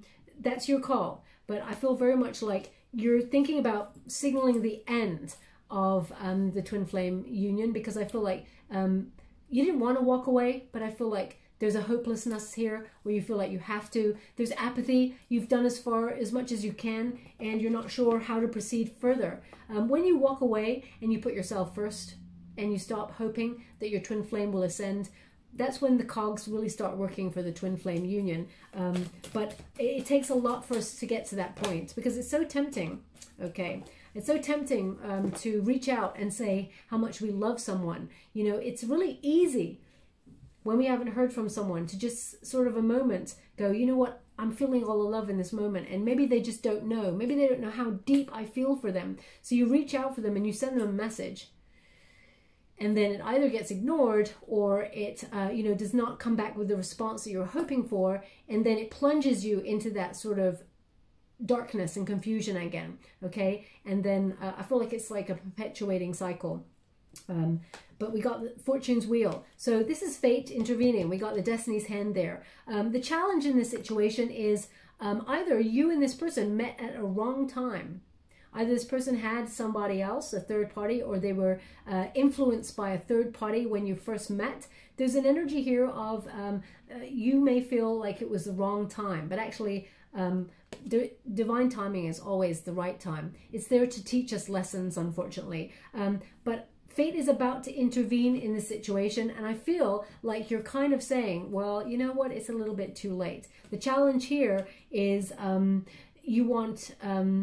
That's your call. But I feel very much like you're thinking about signaling the end of the twin flame union, because I feel like you didn't want to walk away, but I feel like there's a hopelessness here where you feel like you have to. There's apathy. You've done as much as you can, and you're not sure how to proceed further. When you walk away and you put yourself first and you stop hoping that your twin flame will ascend, that's when the cogs really start working for the twin flame union. But it takes a lot for us to get to that point, because it's so tempting, okay? It's so tempting to reach out and say how much we love someone. You know, it's really easy when we haven't heard from someone to just sort of a moment go, you know what, I'm feeling all the love in this moment. And maybe they just don't know. Maybe they don't know how deep I feel for them. So you reach out for them and you send them a message. And then it either gets ignored or it, you know, does not come back with the response that you're hoping for. And then it plunges you into that sort of darkness and confusion again, okay? And then I feel like it's like a perpetuating cycle. But we got the Fortune's Wheel. So this is fate intervening. We got the Destiny's Hand there. The challenge in this situation is either you and this person met at a wrong time. Either this person had somebody else, a third party, or they were influenced by a third party when you first met. There's an energy here of you may feel like it was the wrong time, but actually the divine timing is always the right time. It's there to teach us lessons, unfortunately. But fate is about to intervene in the situation, and I feel like you're kind of saying, well, you know what, it's a little bit too late. The challenge here is you want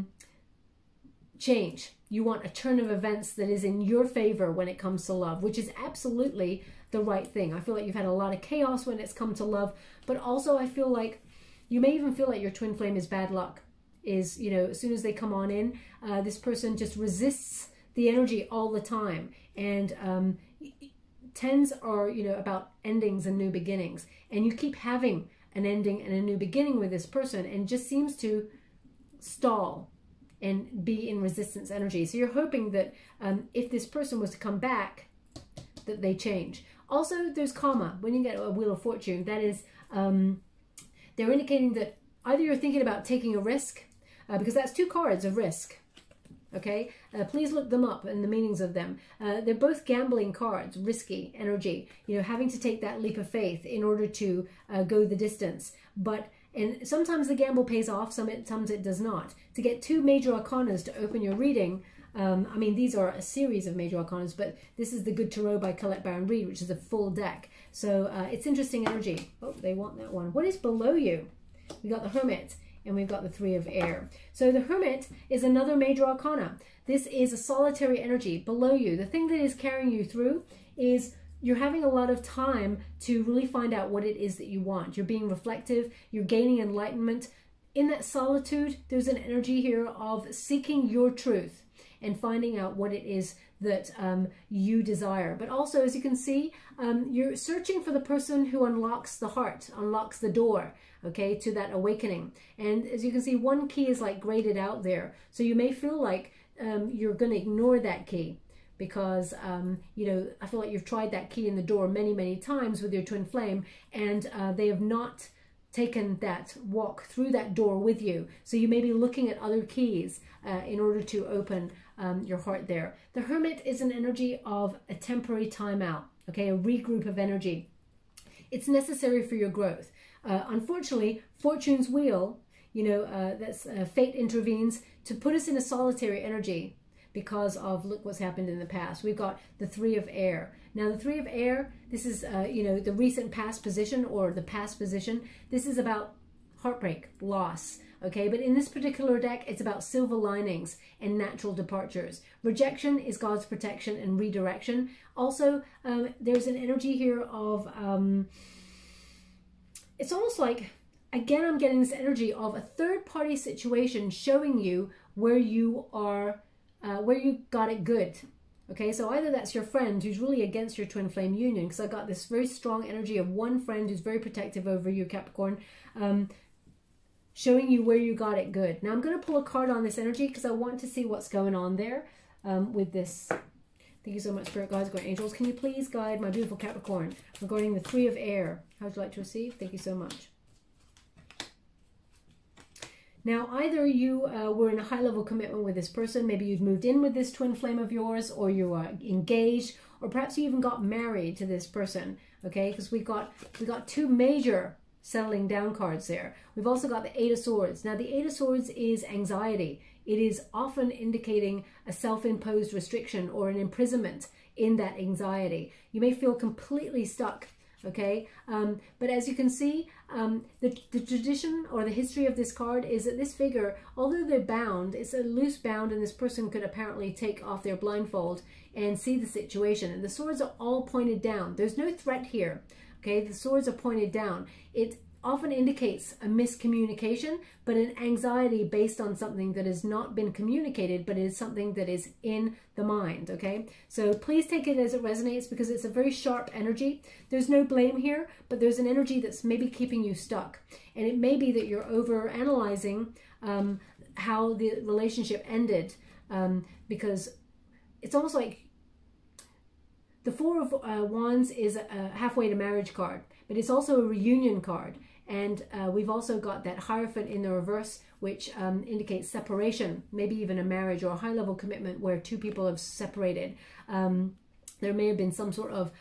change. You want a turn of events that is in your favor when it comes to love, which is absolutely the right thing. I feel like you've had a lot of chaos when it's come to love, but also I feel like you may even feel like your twin flame is bad luck. Is, you know, as soon as they come on in, this person just resists the energy all the time. And tens are, you know, about endings and new beginnings. And you keep having an ending and a new beginning with this person, and just seems to stall and be in resistance energy. So you're hoping that if this person was to come back, that they change. Also, there's karma. When you get a Wheel of Fortune, that is, they're indicating that either you're thinking about taking a risk, because that's two cards of risk. Okay, please look them up and the meanings of them. They're both gambling cards, risky energy, you know, having to take that leap of faith in order to go the distance. And sometimes the gamble pays off, sometimes it does not. To get two major arcanas to open your reading, I mean, these are a series of major arcanas, but this is the Good Tarot by Colette Baron Reid, which is a full deck. So it's interesting energy. Oh, they want that one. What is below you? We got the Hermit, and we've got the Three of Air. So the Hermit is another major arcana. This is a solitary energy below you. The thing that is carrying you through is you're having a lot of time to really find out what it is that you want. You're being reflective. You're gaining enlightenment. In that solitude, there's an energy here of seeking your truth and finding out what it is that you desire. But also, as you can see, you're searching for the person who unlocks the heart, unlocks the door, okay, to that awakening. And as you can see, one key is like graded out there. So you may feel like you're going to ignore that key because, you know, I feel like you've tried that key in the door many, many times with your twin flame, and they have not taken that walk through that door with you. So you may be looking at other keys in order to open your heart there. The Hermit is an energy of a temporary timeout, okay, a regroup of energy. It's necessary for your growth. Unfortunately, Fortune's Wheel, you know, that's fate intervenes to put us in a solitary energy because of, look what's happened in the past. We've got the Three of Air. Now, the Three of Air, this is, you know, the recent past position or the past position. This is about heartbreak, loss, okay? But in this particular deck, it's about silver linings and natural departures. Rejection is God's protection and redirection. Also, there's an energy here of, it's almost like, again, I'm getting this energy of a third-party situation showing you where you are, where you got it good. Okay, so either that's your friend who's really against your twin flame union, because I got this very strong energy of one friend who's very protective over you, Capricorn, showing you where you got it good. Now I'm going to pull a card on this energy because I want to see what's going on there with this. Thank you so much, Spirit Guides, Guardian Angels. Can you please guide my beautiful Capricorn regarding the Three of Air? How would you like to receive? Thank you so much. Now, either you were in a high-level commitment with this person, maybe you'd moved in with this twin flame of yours, or you are engaged, or perhaps you even got married to this person, okay? Because we got two major settling down cards there. We've also got the Eight of Swords. Now, the Eight of Swords is anxiety. It is often indicating a self-imposed restriction or an imprisonment in that anxiety. You may feel completely stuck, okay? But as you can see, the tradition or the history of this card is that this figure, although they're bound, it's a loose bound, and this person could apparently take off their blindfold and see the situation. And the swords are all pointed down. There's no threat here, okay? The swords are pointed down. It often indicates a miscommunication, but an anxiety based on something that has not been communicated, but is something that is in the mind, okay? So please take it as it resonates, because it's a very sharp energy. There's no blame here, but there's an energy that's maybe keeping you stuck. And it may be that you're over analyzing how the relationship ended, because it's almost like the Four of Wands is a halfway to marriage card, but it's also a reunion card. And we've also got that Hierophant in the reverse, which indicates separation, maybe even a marriage or a high-level commitment where two people have separated. There may have been some sort of,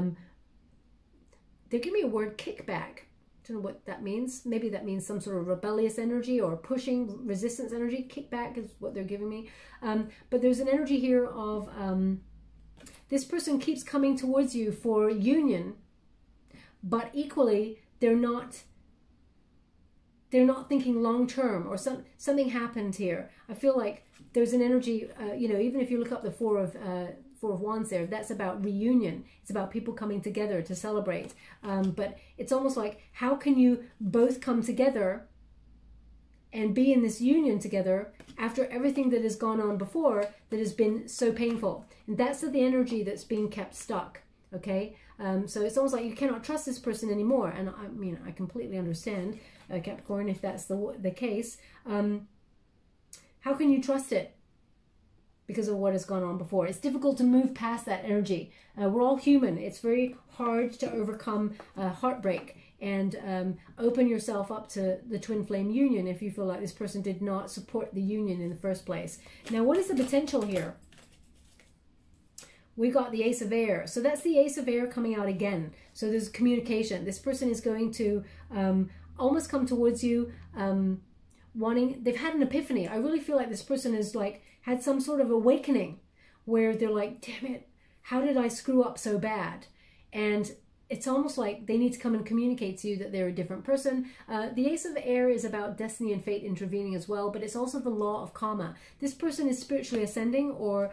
they give me a word, kickback. I don't know what that means. Maybe that means some sort of rebellious energy or pushing resistance energy. Kickback is what they're giving me. But there's an energy here of this person keeps coming towards you for union, but equally they're not thinking long term, or something happened here. I feel like there's an energy, you know, even if you look up the Four of Wands there, that's about reunion. It's about people coming together to celebrate. But it's almost like, how can you both come together and be in this union together after everything that has gone on before that has been so painful? And that's the energy that's being kept stuck, okay? So it's almost like you cannot trust this person anymore. And I mean, I completely understand, Capricorn, if that's the case. How can you trust it? Because of what has gone on before. It's difficult to move past that energy. We're all human. It's very hard to overcome heartbreak and open yourself up to the twin flame union if you feel like this person did not support the union in the first place. Now, what is the potential here? We got the Ace of Air. So that's the Ace of Air coming out again. So there's communication. This person is going to almost come towards you wanting, they've had an epiphany. I really feel like this person has like had some sort of awakening where they're like, damn it, how did I screw up so bad? And it's almost like they need to come and communicate to you that they're a different person. The Ace of Air is about destiny and fate intervening as well, but it's also the law of karma. This person is spiritually ascending or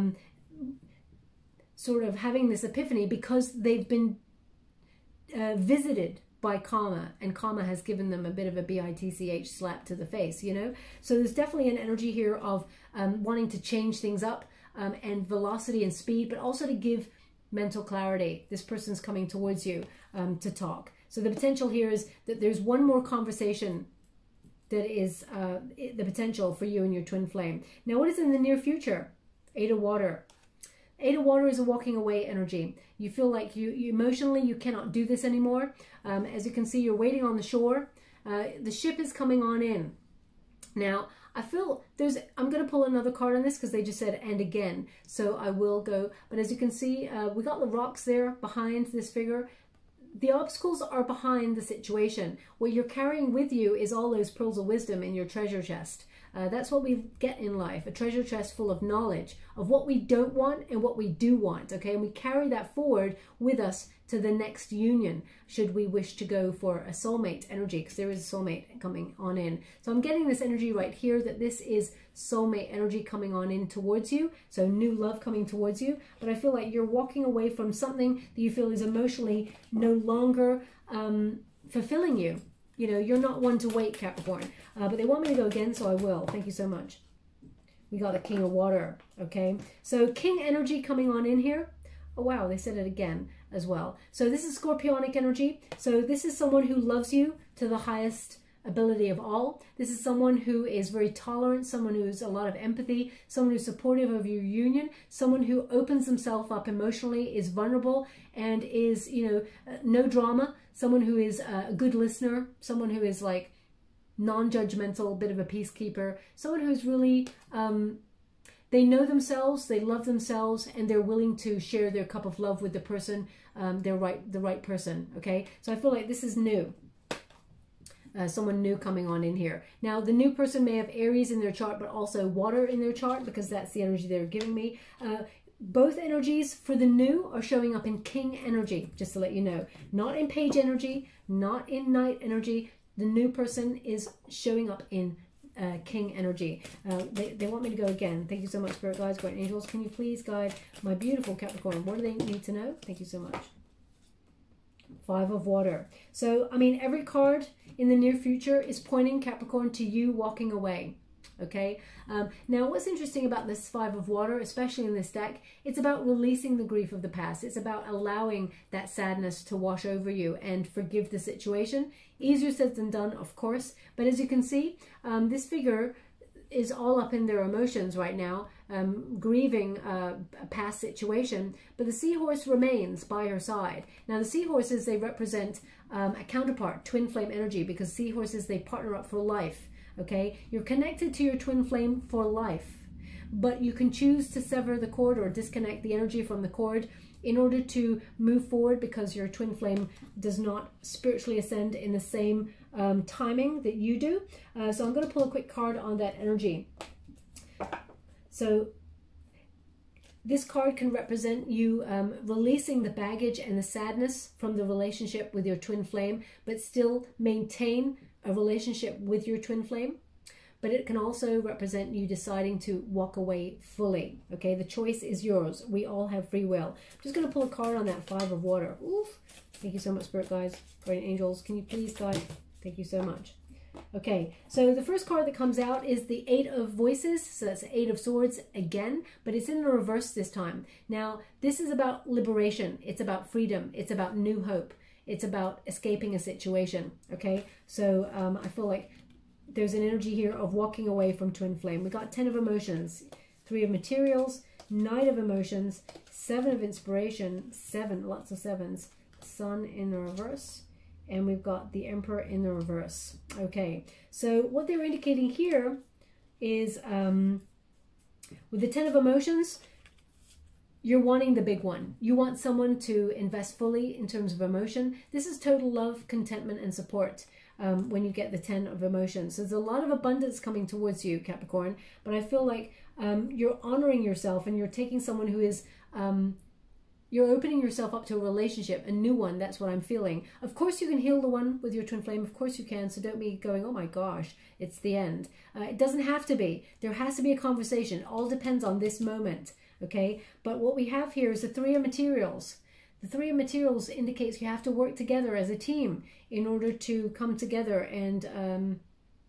sort of having this epiphany because they've been visited by karma, and karma has given them a bit of a bitch slap to the face, you know? So there's definitely an energy here of wanting to change things up and velocity and speed, but also to give mental clarity. This person's coming towards you to talk. So the potential here is that there's one more conversation that is the potential for you and your twin flame. Now, what is in the near future? Eight of Water. Eight of Water is a walking away energy. You feel like you emotionally, you cannot do this anymore. As you can see, you're waiting on the shore. The ship is coming on in. Now, I feel I'm going to pull another card on this because they just said, and again. So I will go. But as you can see, we got the rocks there behind this figure. The obstacles are behind the situation. What you're carrying with you is all those pearls of wisdom in your treasure chest. That's what we get in life, a treasure chest full of knowledge of what we don't want and what we do want, okay? And we carry that forward with us to the next union, should we wish to go for a soulmate energy, because there is a soulmate coming on in. So I'm getting this energy right here that this is soulmate energy coming on in towards you, so new love coming towards you. But I feel like you're walking away from something that you feel is emotionally no longer fulfilling you. You know, you're not one to wait, Capricorn. But they want me to go again, so I will. Thank you so much. We got the King of Water, okay? So King energy coming on in here. Oh, wow, they said it again as well. So this is Scorpionic energy. So this is someone who loves you to the highest ability of all. This is someone who is very tolerant, someone who has a lot of empathy, someone who's supportive of your union, someone who opens himself up emotionally, is vulnerable, and is, you know, no drama, someone who is a good listener, someone who is like, non-judgmental, bit of a peacekeeper, someone who's really, they know themselves, they love themselves, and they're willing to share their cup of love with the person, the right person, okay? So I feel like this is new. Someone new coming on in here. Now, the new person may have Aries in their chart, but also water in their chart, because that's the energy they're giving me. Both energies for the new are showing up in King energy, just to let you know. Not in Page energy, not in Knight energy. The new person is showing up in King energy. They want me to go again. Thank you so much, Spirit Guides, Great Angels. Can you please guide my beautiful Capricorn? What do they need to know? Thank you so much. Five of Water. So, I mean, every card in the near future is pointing, Capricorn, to you walking away. Okay. Now, what's interesting about this Five of Water, especially in this deck, it's about releasing the grief of the past. It's about allowing that sadness to wash over you and forgive the situation. Easier said than done, of course. But as you can see, this figure is all up in their emotions right now, grieving a past situation, but the seahorse remains by her side. Now, the seahorses, they represent a counterpart, twin flame energy, because seahorses, they partner up for life. Okay, you're connected to your twin flame for life, but you can choose to sever the cord or disconnect the energy from the cord in order to move forward, because your twin flame does not spiritually ascend in the same timing that you do. So I'm going to pull a quick card on that energy. So this card can represent you releasing the baggage and the sadness from the relationship with your twin flame, but still maintain a relationship with your twin flame. But it can also represent you deciding to walk away fully. Okay, the choice is yours. We all have free will. I'm just going to pull a card on that Five of Water. Oof. Thank you so much, Spirit Guides, Guardian Angels. Can you please guide? Thank you so much. Okay, so the first card that comes out is the Eight of Voices. So that's the Eight of Swords again, but it's in the reverse this time. Now, this is about liberation. It's about freedom. It's about new hope. It's about escaping a situation, okay? So I feel like there's an energy here of walking away from twin flame. We got 10 of Emotions, 3 of Materials, 9 of Emotions, 7 of Inspiration, 7, lots of 7s, Sun in the reverse, and we've got the Emperor in the reverse. Okay, so what they're indicating here is with the 10 of Emotions, you're wanting the big one. You want someone to invest fully in terms of emotion. This is total love, contentment, and support when you get the 10 of Emotions. So there's a lot of abundance coming towards you, Capricorn, but I feel like you're honoring yourself, and you're taking someone who is, you're opening yourself up to a relationship, a new one. That's what I'm feeling. Of course, you can heal the one with your twin flame. Of course you can. So don't be going, oh my gosh, it's the end. It doesn't have to be. There has to be a conversation. It all depends on this moment. Okay, but what we have here is the 3 of Materials. The 3 of Materials indicates you have to work together as a team in order to come together and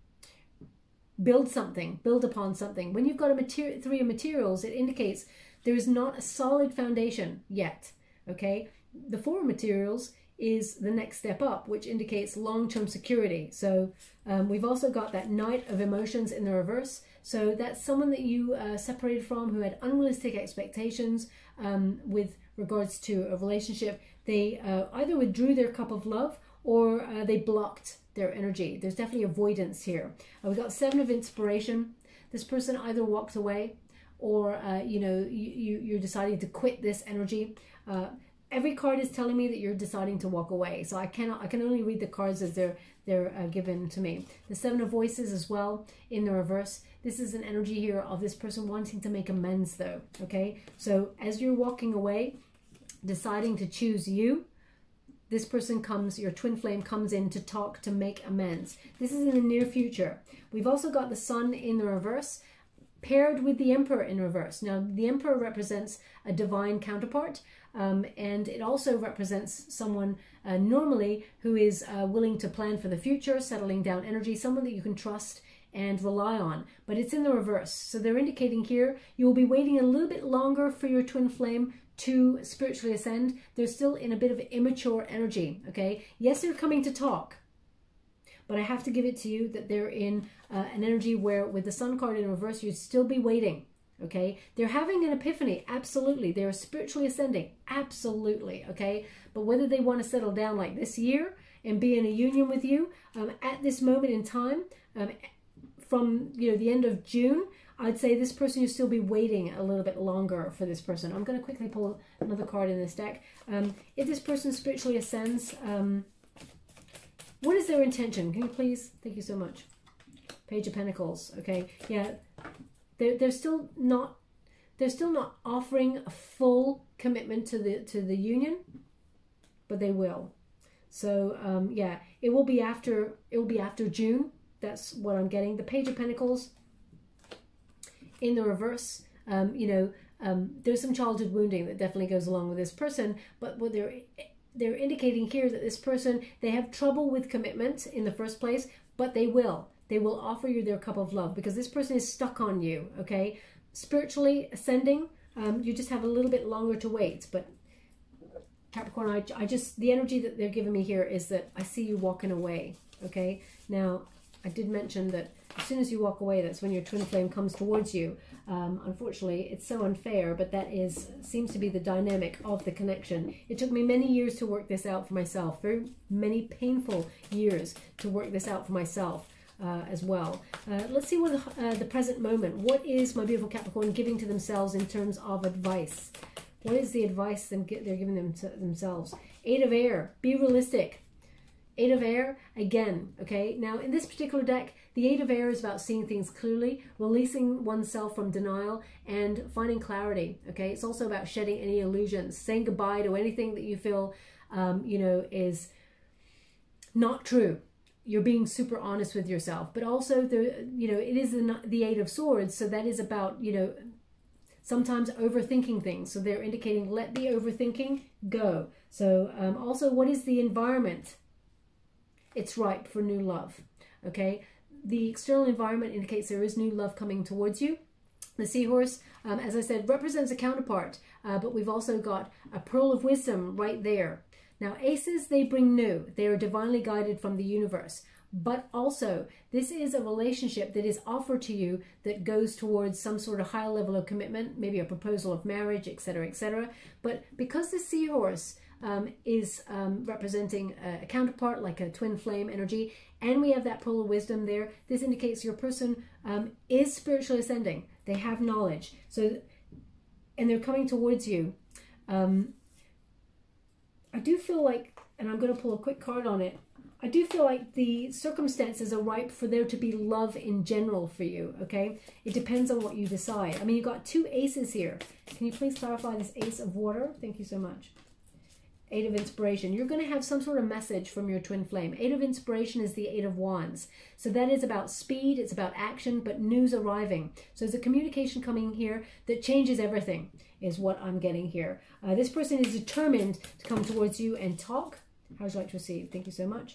build something, build upon something. When you've got a 3 of Materials, it indicates there is not a solid foundation yet. Okay, the 4 of Materials is the next step up, which indicates long-term security. So we've also got that Knight of Emotions in the reverse. So that's someone that you separated from, who had unrealistic expectations with regards to a relationship. They either withdrew their cup of love, or they blocked their energy. There's definitely avoidance here. We've got 7 of Inspiration. This person either walked away, or you know, you're deciding to quit this energy. Every card is telling me that you're deciding to walk away. So I can only read the cards as they're given to me. The 7 of Voices as well in the reverse. This is an energy here of this person wanting to make amends though, okay? So as you're walking away, deciding to choose you, this person comes, your twin flame comes in to talk, to make amends. This is in the near future. We've also got the Sun in the reverse, paired with the Emperor in reverse. Now, the Emperor represents a divine counterpart, and it also represents someone normally who is willing to plan for the future, settling down energy, someone that you can trust and rely on, but it's in the reverse. So they're indicating here you will be waiting a little bit longer for your twin flame to spiritually ascend. They're still in a bit of immature energy, okay? Yes, they're coming to talk, but I have to give it to you that they're in an energy where with the Sun card in reverse, you'd still be waiting, okay? They're having an epiphany, absolutely. They're spiritually ascending, absolutely, okay? But whether they want to settle down like this year and be in a union with you. At this moment in time, from the end of June, I'd say this person, you'll still be waiting a little bit longer for this person. I'm going to quickly pull another card in this deck. If this person spiritually ascends, what is their intention? Can you please? Thank you so much. Page of Pentacles. Okay, yeah, they're still not offering a full commitment to the union, but they will. So yeah, it will be after June. That's what I'm getting. The Page of Pentacles in the reverse. There's some childhood wounding that definitely goes along with this person, but what they're indicating here that this person, they have trouble with commitment in the first place, but they will offer you their cup of love, because this person is stuck on you. Okay, spiritually ascending, you just have a little bit longer to wait. But Capricorn, I just, the energy that they're giving me here is that I see you walking away. Okay, now I did mention that as soon as you walk away, that's when your twin flame comes towards you. Unfortunately, it's so unfair, but that seems to be the dynamic of the connection. It took me many years to work this out for myself, very many painful years to work this out for myself as well. Let's see what the present moment, what is my beautiful Capricorn giving to themselves in terms of advice? What is the advice they're giving themselves? Eight of Air, be realistic. Eight of Air, again, okay? Now, in this particular deck, the Eight of Air is about seeing things clearly, releasing oneself from denial, and finding clarity, okay? It's also about shedding any illusions, saying goodbye to anything that you feel, is not true. You're being super honest with yourself. But also, it is the Eight of Swords, so that is about, sometimes overthinking things. So they're indicating let the overthinking go. So also, what is the environment? It's ripe for new love, okay? The external environment indicates there is new love coming towards you. The Seahorse, as I said, represents a counterpart, but we've also got a Pearl of Wisdom right there. Now, aces, they bring new. They are divinely guided from the universe. But also, this is a relationship that is offered to you that goes towards some sort of high level of commitment, maybe a proposal of marriage, etc., etc. But because the Seahorse is representing a counterpart, like a twin flame energy, and we have that Pearl of Wisdom there, this indicates your person is spiritually ascending. They have knowledge, and they're coming towards you. I do feel like, and I'm going to pull a quick card on it, I do feel like the circumstances are ripe for there to be love in general for you, okay? It depends on what you decide. I mean, you've got two aces here. Can you please clarify this Ace of Water? Thank you so much. Eight of Inspiration. You're going to have some sort of message from your twin flame. Eight of Inspiration is the Eight of Wands. So that is about speed, it's about action, but news arriving. So there's a communication coming here that changes everything, is what I'm getting here. This person is determined to come towards you and talk. How would you like to receive? Thank you so much.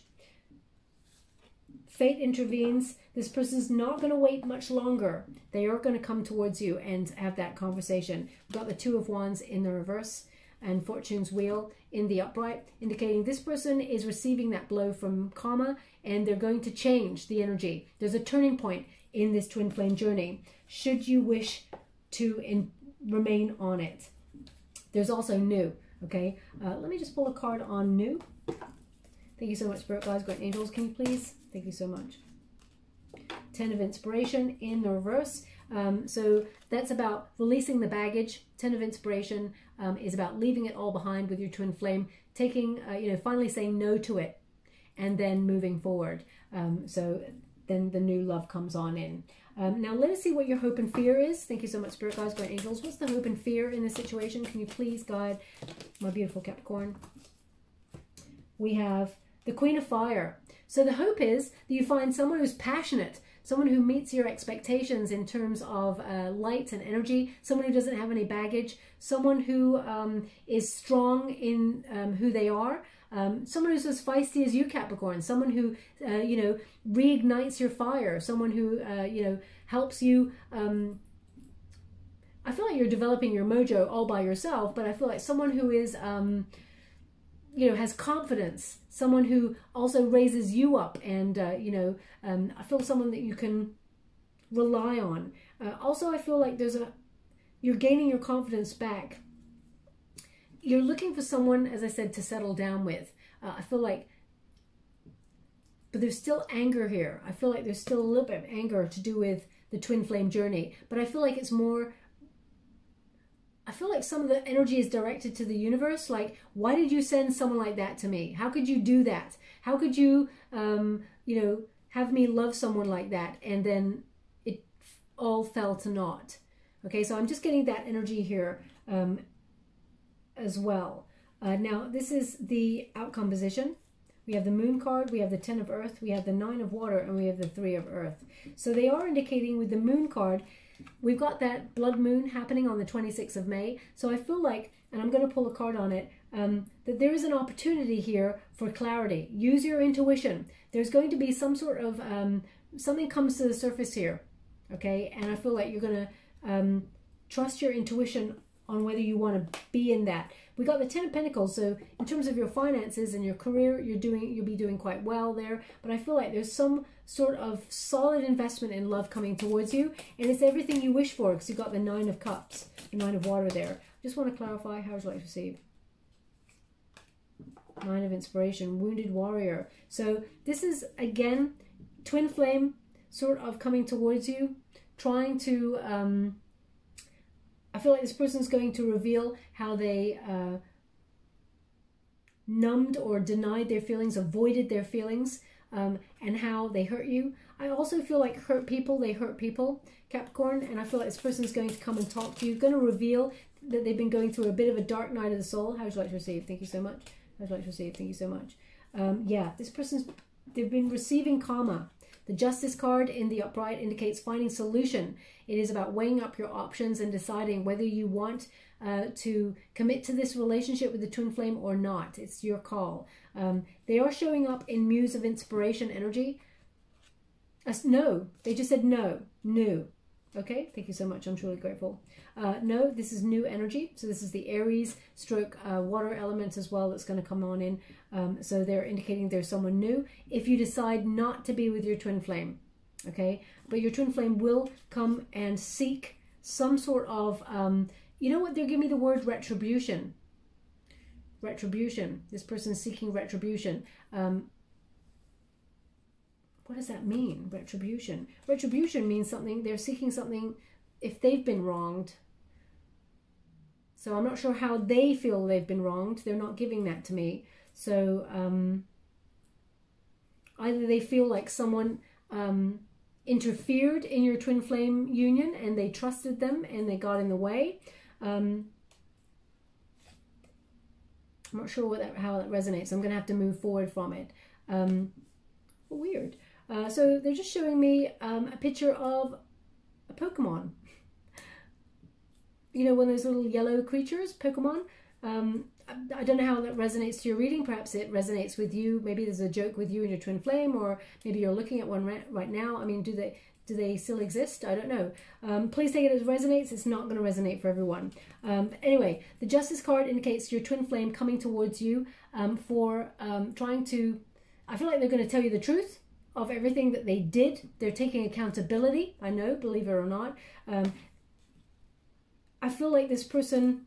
Fate intervenes. This person's not going to wait much longer. They are going to come towards you and have that conversation. We've got the Two of Wands in the reverse and Fortune's Wheel in the upright, indicating this person is receiving that blow from karma and they're going to change the energy. There's a turning point in this twin flame journey, should you wish to remain on it. There's also new, okay? Let me just pull a card on new. Thank you so much, Spirit Guides, Great Angels. Can you please? Thank you so much. 10 of Inspiration in the reverse. So that's about releasing the baggage. 10 of Inspiration is about leaving it all behind with your twin flame, taking, finally saying no to it and then moving forward. So then the new love comes on in. Now let us see what your hope and fear is. Thank you so much, Spirit Guides, Great Angels. What's the hope and fear in this situation? Can you please guide my beautiful Capricorn? We have the Queen of Fire. So the hope is that you find someone who's passionate, someone who meets your expectations in terms of light and energy, someone who doesn't have any baggage, someone who is strong in who they are, someone who's as feisty as you, Capricorn, someone who, reignites your fire, someone who, helps you. I feel like you're developing your mojo all by yourself, but I feel like someone who is, has confidence, someone who also raises you up and, I feel someone that you can rely on. Also, I feel like you're gaining your confidence back. You're looking for someone, as I said, to settle down with. I feel like but there's still anger here. I feel like there's still a little bit of anger to do with the twin flame journey, but I feel like it's more, I feel like some of the energy is directed to the universe. Like, why did you send someone like that to me? How could you do that? How could you, you know, have me love someone like that? And then it all fell to naught. Okay, so I'm just getting that energy here as well. Now, this is the outcome position. We have the Moon card, we have the 10 of Earth, we have the 9 of Water, and we have the 3 of Earth. So they are indicating with the Moon card, we've got that blood moon happening on the 26th of May. So I feel like, and I'm going to pull a card on it, that there is an opportunity here for clarity. Use your intuition. There's going to be some sort of, something comes to the surface here, okay? And I feel like you're going to trust your intuition on whether you want to be in that. We got the 10 of Pentacles, so in terms of your finances and your career, you'll be doing quite well there. But I feel like there's some sort of solid investment in love coming towards you, and it's everything you wish for, because you've got the 9 of Cups, the 9 of Water there. Just want to clarify, how would you like to receive? 9 of Inspiration, Wounded Warrior. So this is, again, twin flame sort of coming towards you, trying to... I feel like this person's going to reveal how they numbed or denied their feelings, avoided their feelings, and how they hurt you. I also feel like they hurt people, Capricorn, and I feel like this person's going to come and talk to you, going to reveal that they've been going through a bit of a dark night of the soul. How would you like to receive? Thank you so much. How would you like to receive? Thank you so much. Yeah, this person's, they've been receiving karma. The Justice card in the upright indicates finding solution. It is about weighing up your options and deciding whether you want to commit to this relationship with the twin flame or not. It's your call. They are showing up in Muse of Inspiration energy. No, they just said no, new. Okay, thank you so much. I'm truly grateful. No, this is new energy. So this is the Aries stroke water element as well that's going to come on in. So they're indicating there's someone new if you decide not to be with your twin flame. Okay, but your twin flame will come and seek some sort of, you know what, they're giving me the word retribution. Retribution. This person's seeking retribution. What does that mean, retribution? Retribution means something, they're seeking something if they've been wronged. So I'm not sure how they feel they've been wronged. They're not giving that to me. So either they feel like someone interfered in your twin flame union and they trusted them and they got in the way. I'm not sure how that resonates. I'm going to have to move forward from it. Weird. So they're just showing me a picture of a Pokemon. You know, one of those little yellow creatures, Pokemon. I don't know how that resonates to your reading. Perhaps it resonates with you. Maybe there's a joke with you and your twin flame, or maybe you're looking at one right now. I mean, do they still exist? I don't know. Please take it as resonates. It's not going to resonate for everyone. Anyway, the Justice card indicates your twin flame coming towards you for trying to... I feel like they're going to tell you the truth of everything that they did. They're taking accountability. I know, believe it or not. I feel like this person,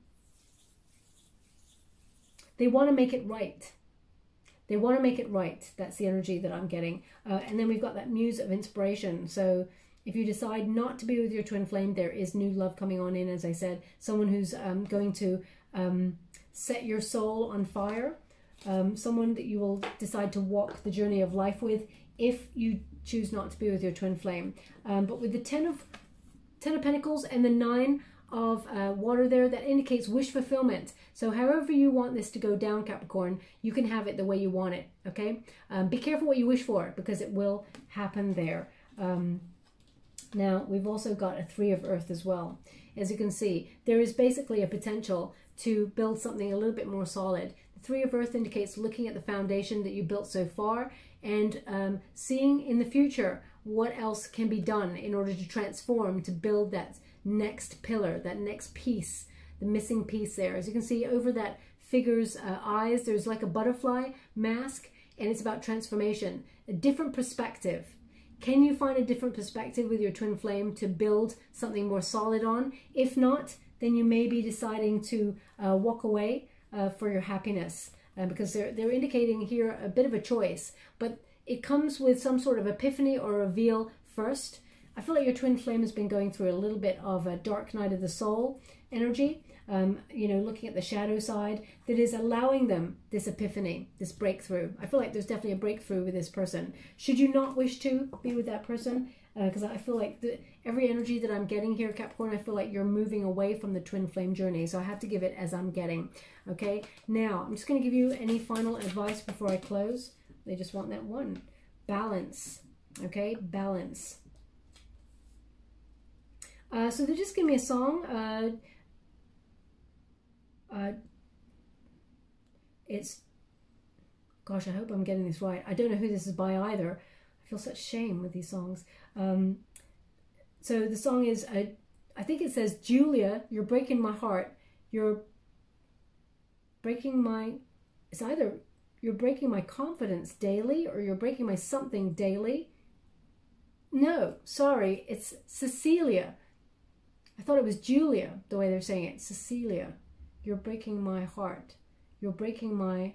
they want to make it right. They want to make it right. That's the energy that I'm getting. And then we've got that Muse of Inspiration. So if you decide not to be with your twin flame, there is new love coming on in, as I said. Someone who's going to set your soul on fire. Someone that you will decide to walk the journey of life with if you choose not to be with your twin flame. But with the 10 of Pentacles and the 9 of water there, that indicates wish fulfillment. So however you want this to go down, Capricorn, you can have it the way you want it, okay? Be careful what you wish for, because it will happen there. Now, we've also got a 3 of Earth as well. As you can see, there is basically a potential to build something a little bit more solid. The 3 of Earth indicates looking at the foundation that you built so far and seeing in the future what else can be done in order to transform, to build that next pillar, that next piece, the missing piece there. As you can see over that figure's eyes, there's like a butterfly mask, and it's about transformation, a different perspective. Can you find a different perspective with your twin flame to build something more solid on? If not, then you may be deciding to walk away for your happiness, because they're indicating here a bit of a choice. But it comes with some sort of epiphany or reveal first. I feel like your twin flame has been going through a little bit of a dark night of the soul energy, you know, looking at the shadow side, that is allowing them this epiphany, this breakthrough. I feel like there's definitely a breakthrough with this person. Should you not wish to be with that person, because I feel like every energy that I'm getting here, Capricorn, I feel like you're moving away from the twin flame journey. So I have to give it as I'm getting. Okay, now I'm just going to give you any final advice before I close. They just want that one. Balance. Okay, balance. So they just give me a song. It's, gosh, I hope I'm getting this right. I don't know who this is by either. I feel such shame with these songs. So the song is, I think it says, Julia, you're breaking my heart. You're breaking my, it's either you're breaking my confidence daily or you're breaking my something daily. No, sorry, it's Cecilia. I thought it was Julia, the way they're saying it. Cecilia, you're breaking my heart. You're breaking my,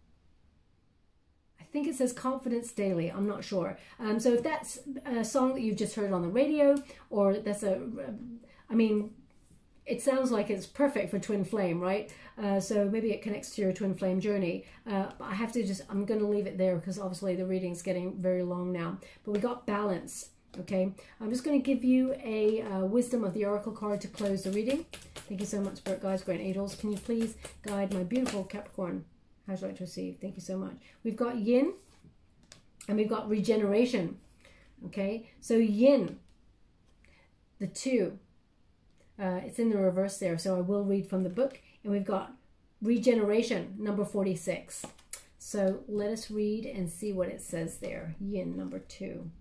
I think it says confidence daily. I'm not sure. So if that's a song that you've just heard on the radio, or that's I mean, it sounds like it's perfect for twin flame, right? So maybe it connects to your twin flame journey. I have to just, I'm going to leave it there because obviously the reading's getting very long now. But we got balance. Okay, I'm just going to give you a Wisdom of the Oracle card to close the reading. Thank you so much, Spirit Guides, Great Angels. Can you please guide my beautiful Capricorn? How would you like to receive? Thank you so much. We've got Yin and we've got regeneration. Okay, so Yin, the 2, it's in the reverse there, so I will read from the book. And we've got regeneration, number 46. So let us read and see what it says there. Yin, number 2.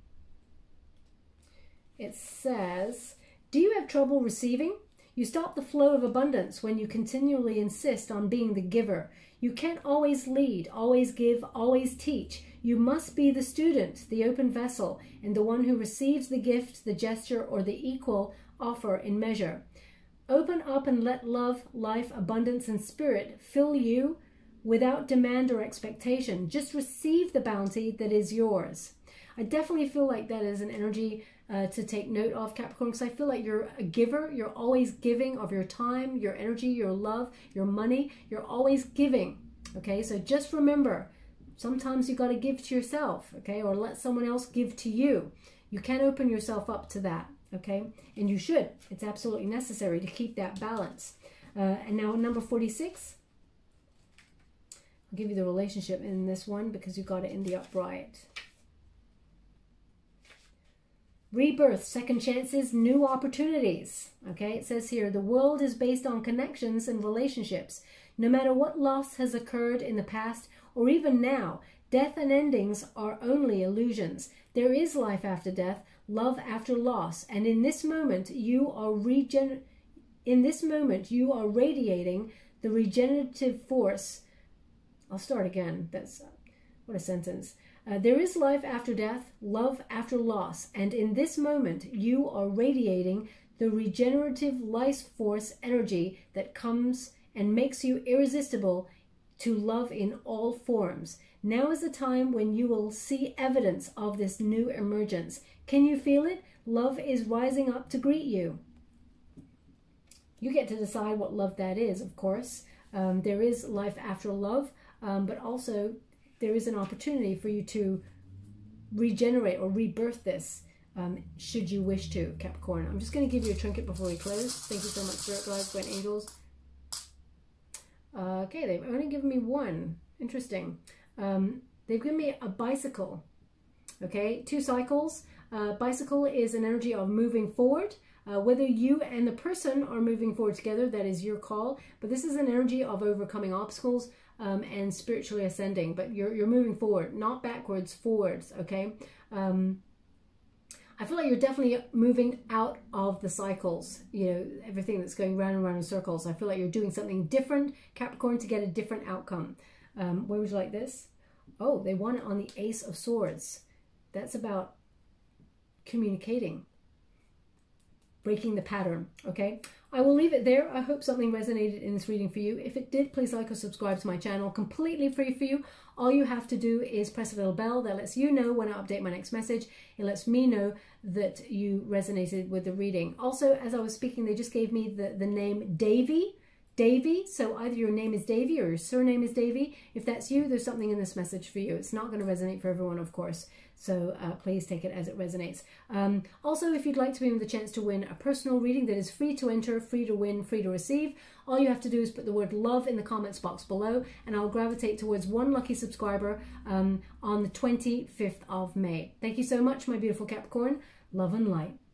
It says, do you have trouble receiving? You stop the flow of abundance when you continually insist on being the giver. You can't always lead, always give, always teach. You must be the student, the open vessel, and the one who receives the gift, the gesture, or the equal offer in measure. Open up and let love, life, abundance, and spirit fill you without demand or expectation. Just receive the bounty that is yours. I definitely feel like that is an energy to take note of, Capricorn, because I feel like you're a giver. You're always giving of your time, your energy, your love, your money. You're always giving, okay? So just remember, sometimes you got to give to yourself, okay? Or let someone else give to you. You can open yourself up to that, okay? And you should. It's absolutely necessary to keep that balance. And now number 46. I'll give you the relationship in this one because you got it in the upright. Rebirth, second chances, new opportunities. Okay, it says here, the world is based on connections and relationships. No matter what loss has occurred in the past or even now, death and endings are only illusions. There is life after death, love after loss, and in this moment you are radiating the regenerative force. I'll start again. That's what a sentence. There is life after death, love after loss, and in this moment you are radiating the regenerative life force energy that comes and makes you irresistible to love in all forms. Now is the time when you will see evidence of this new emergence. Can you feel it? Love is rising up to greet you. You get to decide what love that is, of course. There is life after love, but also there is an opportunity for you to regenerate or rebirth this, should you wish to, Capricorn. I'm just going to give you a trinket before we close. Thank you so much, Spirit Guides, Great Angels. Okay, they've only given me one. Interesting. They've given me a bicycle. Okay, 2 cycles. Bicycle is an energy of moving forward. Whether you and the person are moving forward together, that is your call. But this is an energy of overcoming obstacles and spiritually ascending. But you're moving forward, not backwards, forwards, okay? I feel like you're definitely moving out of the cycles, you know, everything that's going round and round in circles. I feel like you're doing something different, Capricorn, to get a different outcome. Where would you like this? Oh, they want it on the Ace of Swords. That's about communicating, breaking the pattern, okay? I will leave it there. I hope something resonated in this reading for you. If it did, please like or subscribe to my channel. Completely free for you. All you have to do is press a little bell that lets you know when I update my next message. It lets me know that you resonated with the reading. Also, as I was speaking, they just gave me the name Davy. Davy, so either your name is Davy or your surname is Davy. If that's you, there's something in this message for you. It's not going to resonate for everyone, of course, so please take it as it resonates. Also, if you'd like to be with the chance to win a personal reading that is free to enter, free to win, free to receive, all you have to do is put the word love in the comments box below, and I'll gravitate towards one lucky subscriber on the 25th of May. Thank you so much, my beautiful Capricorn. Love and light.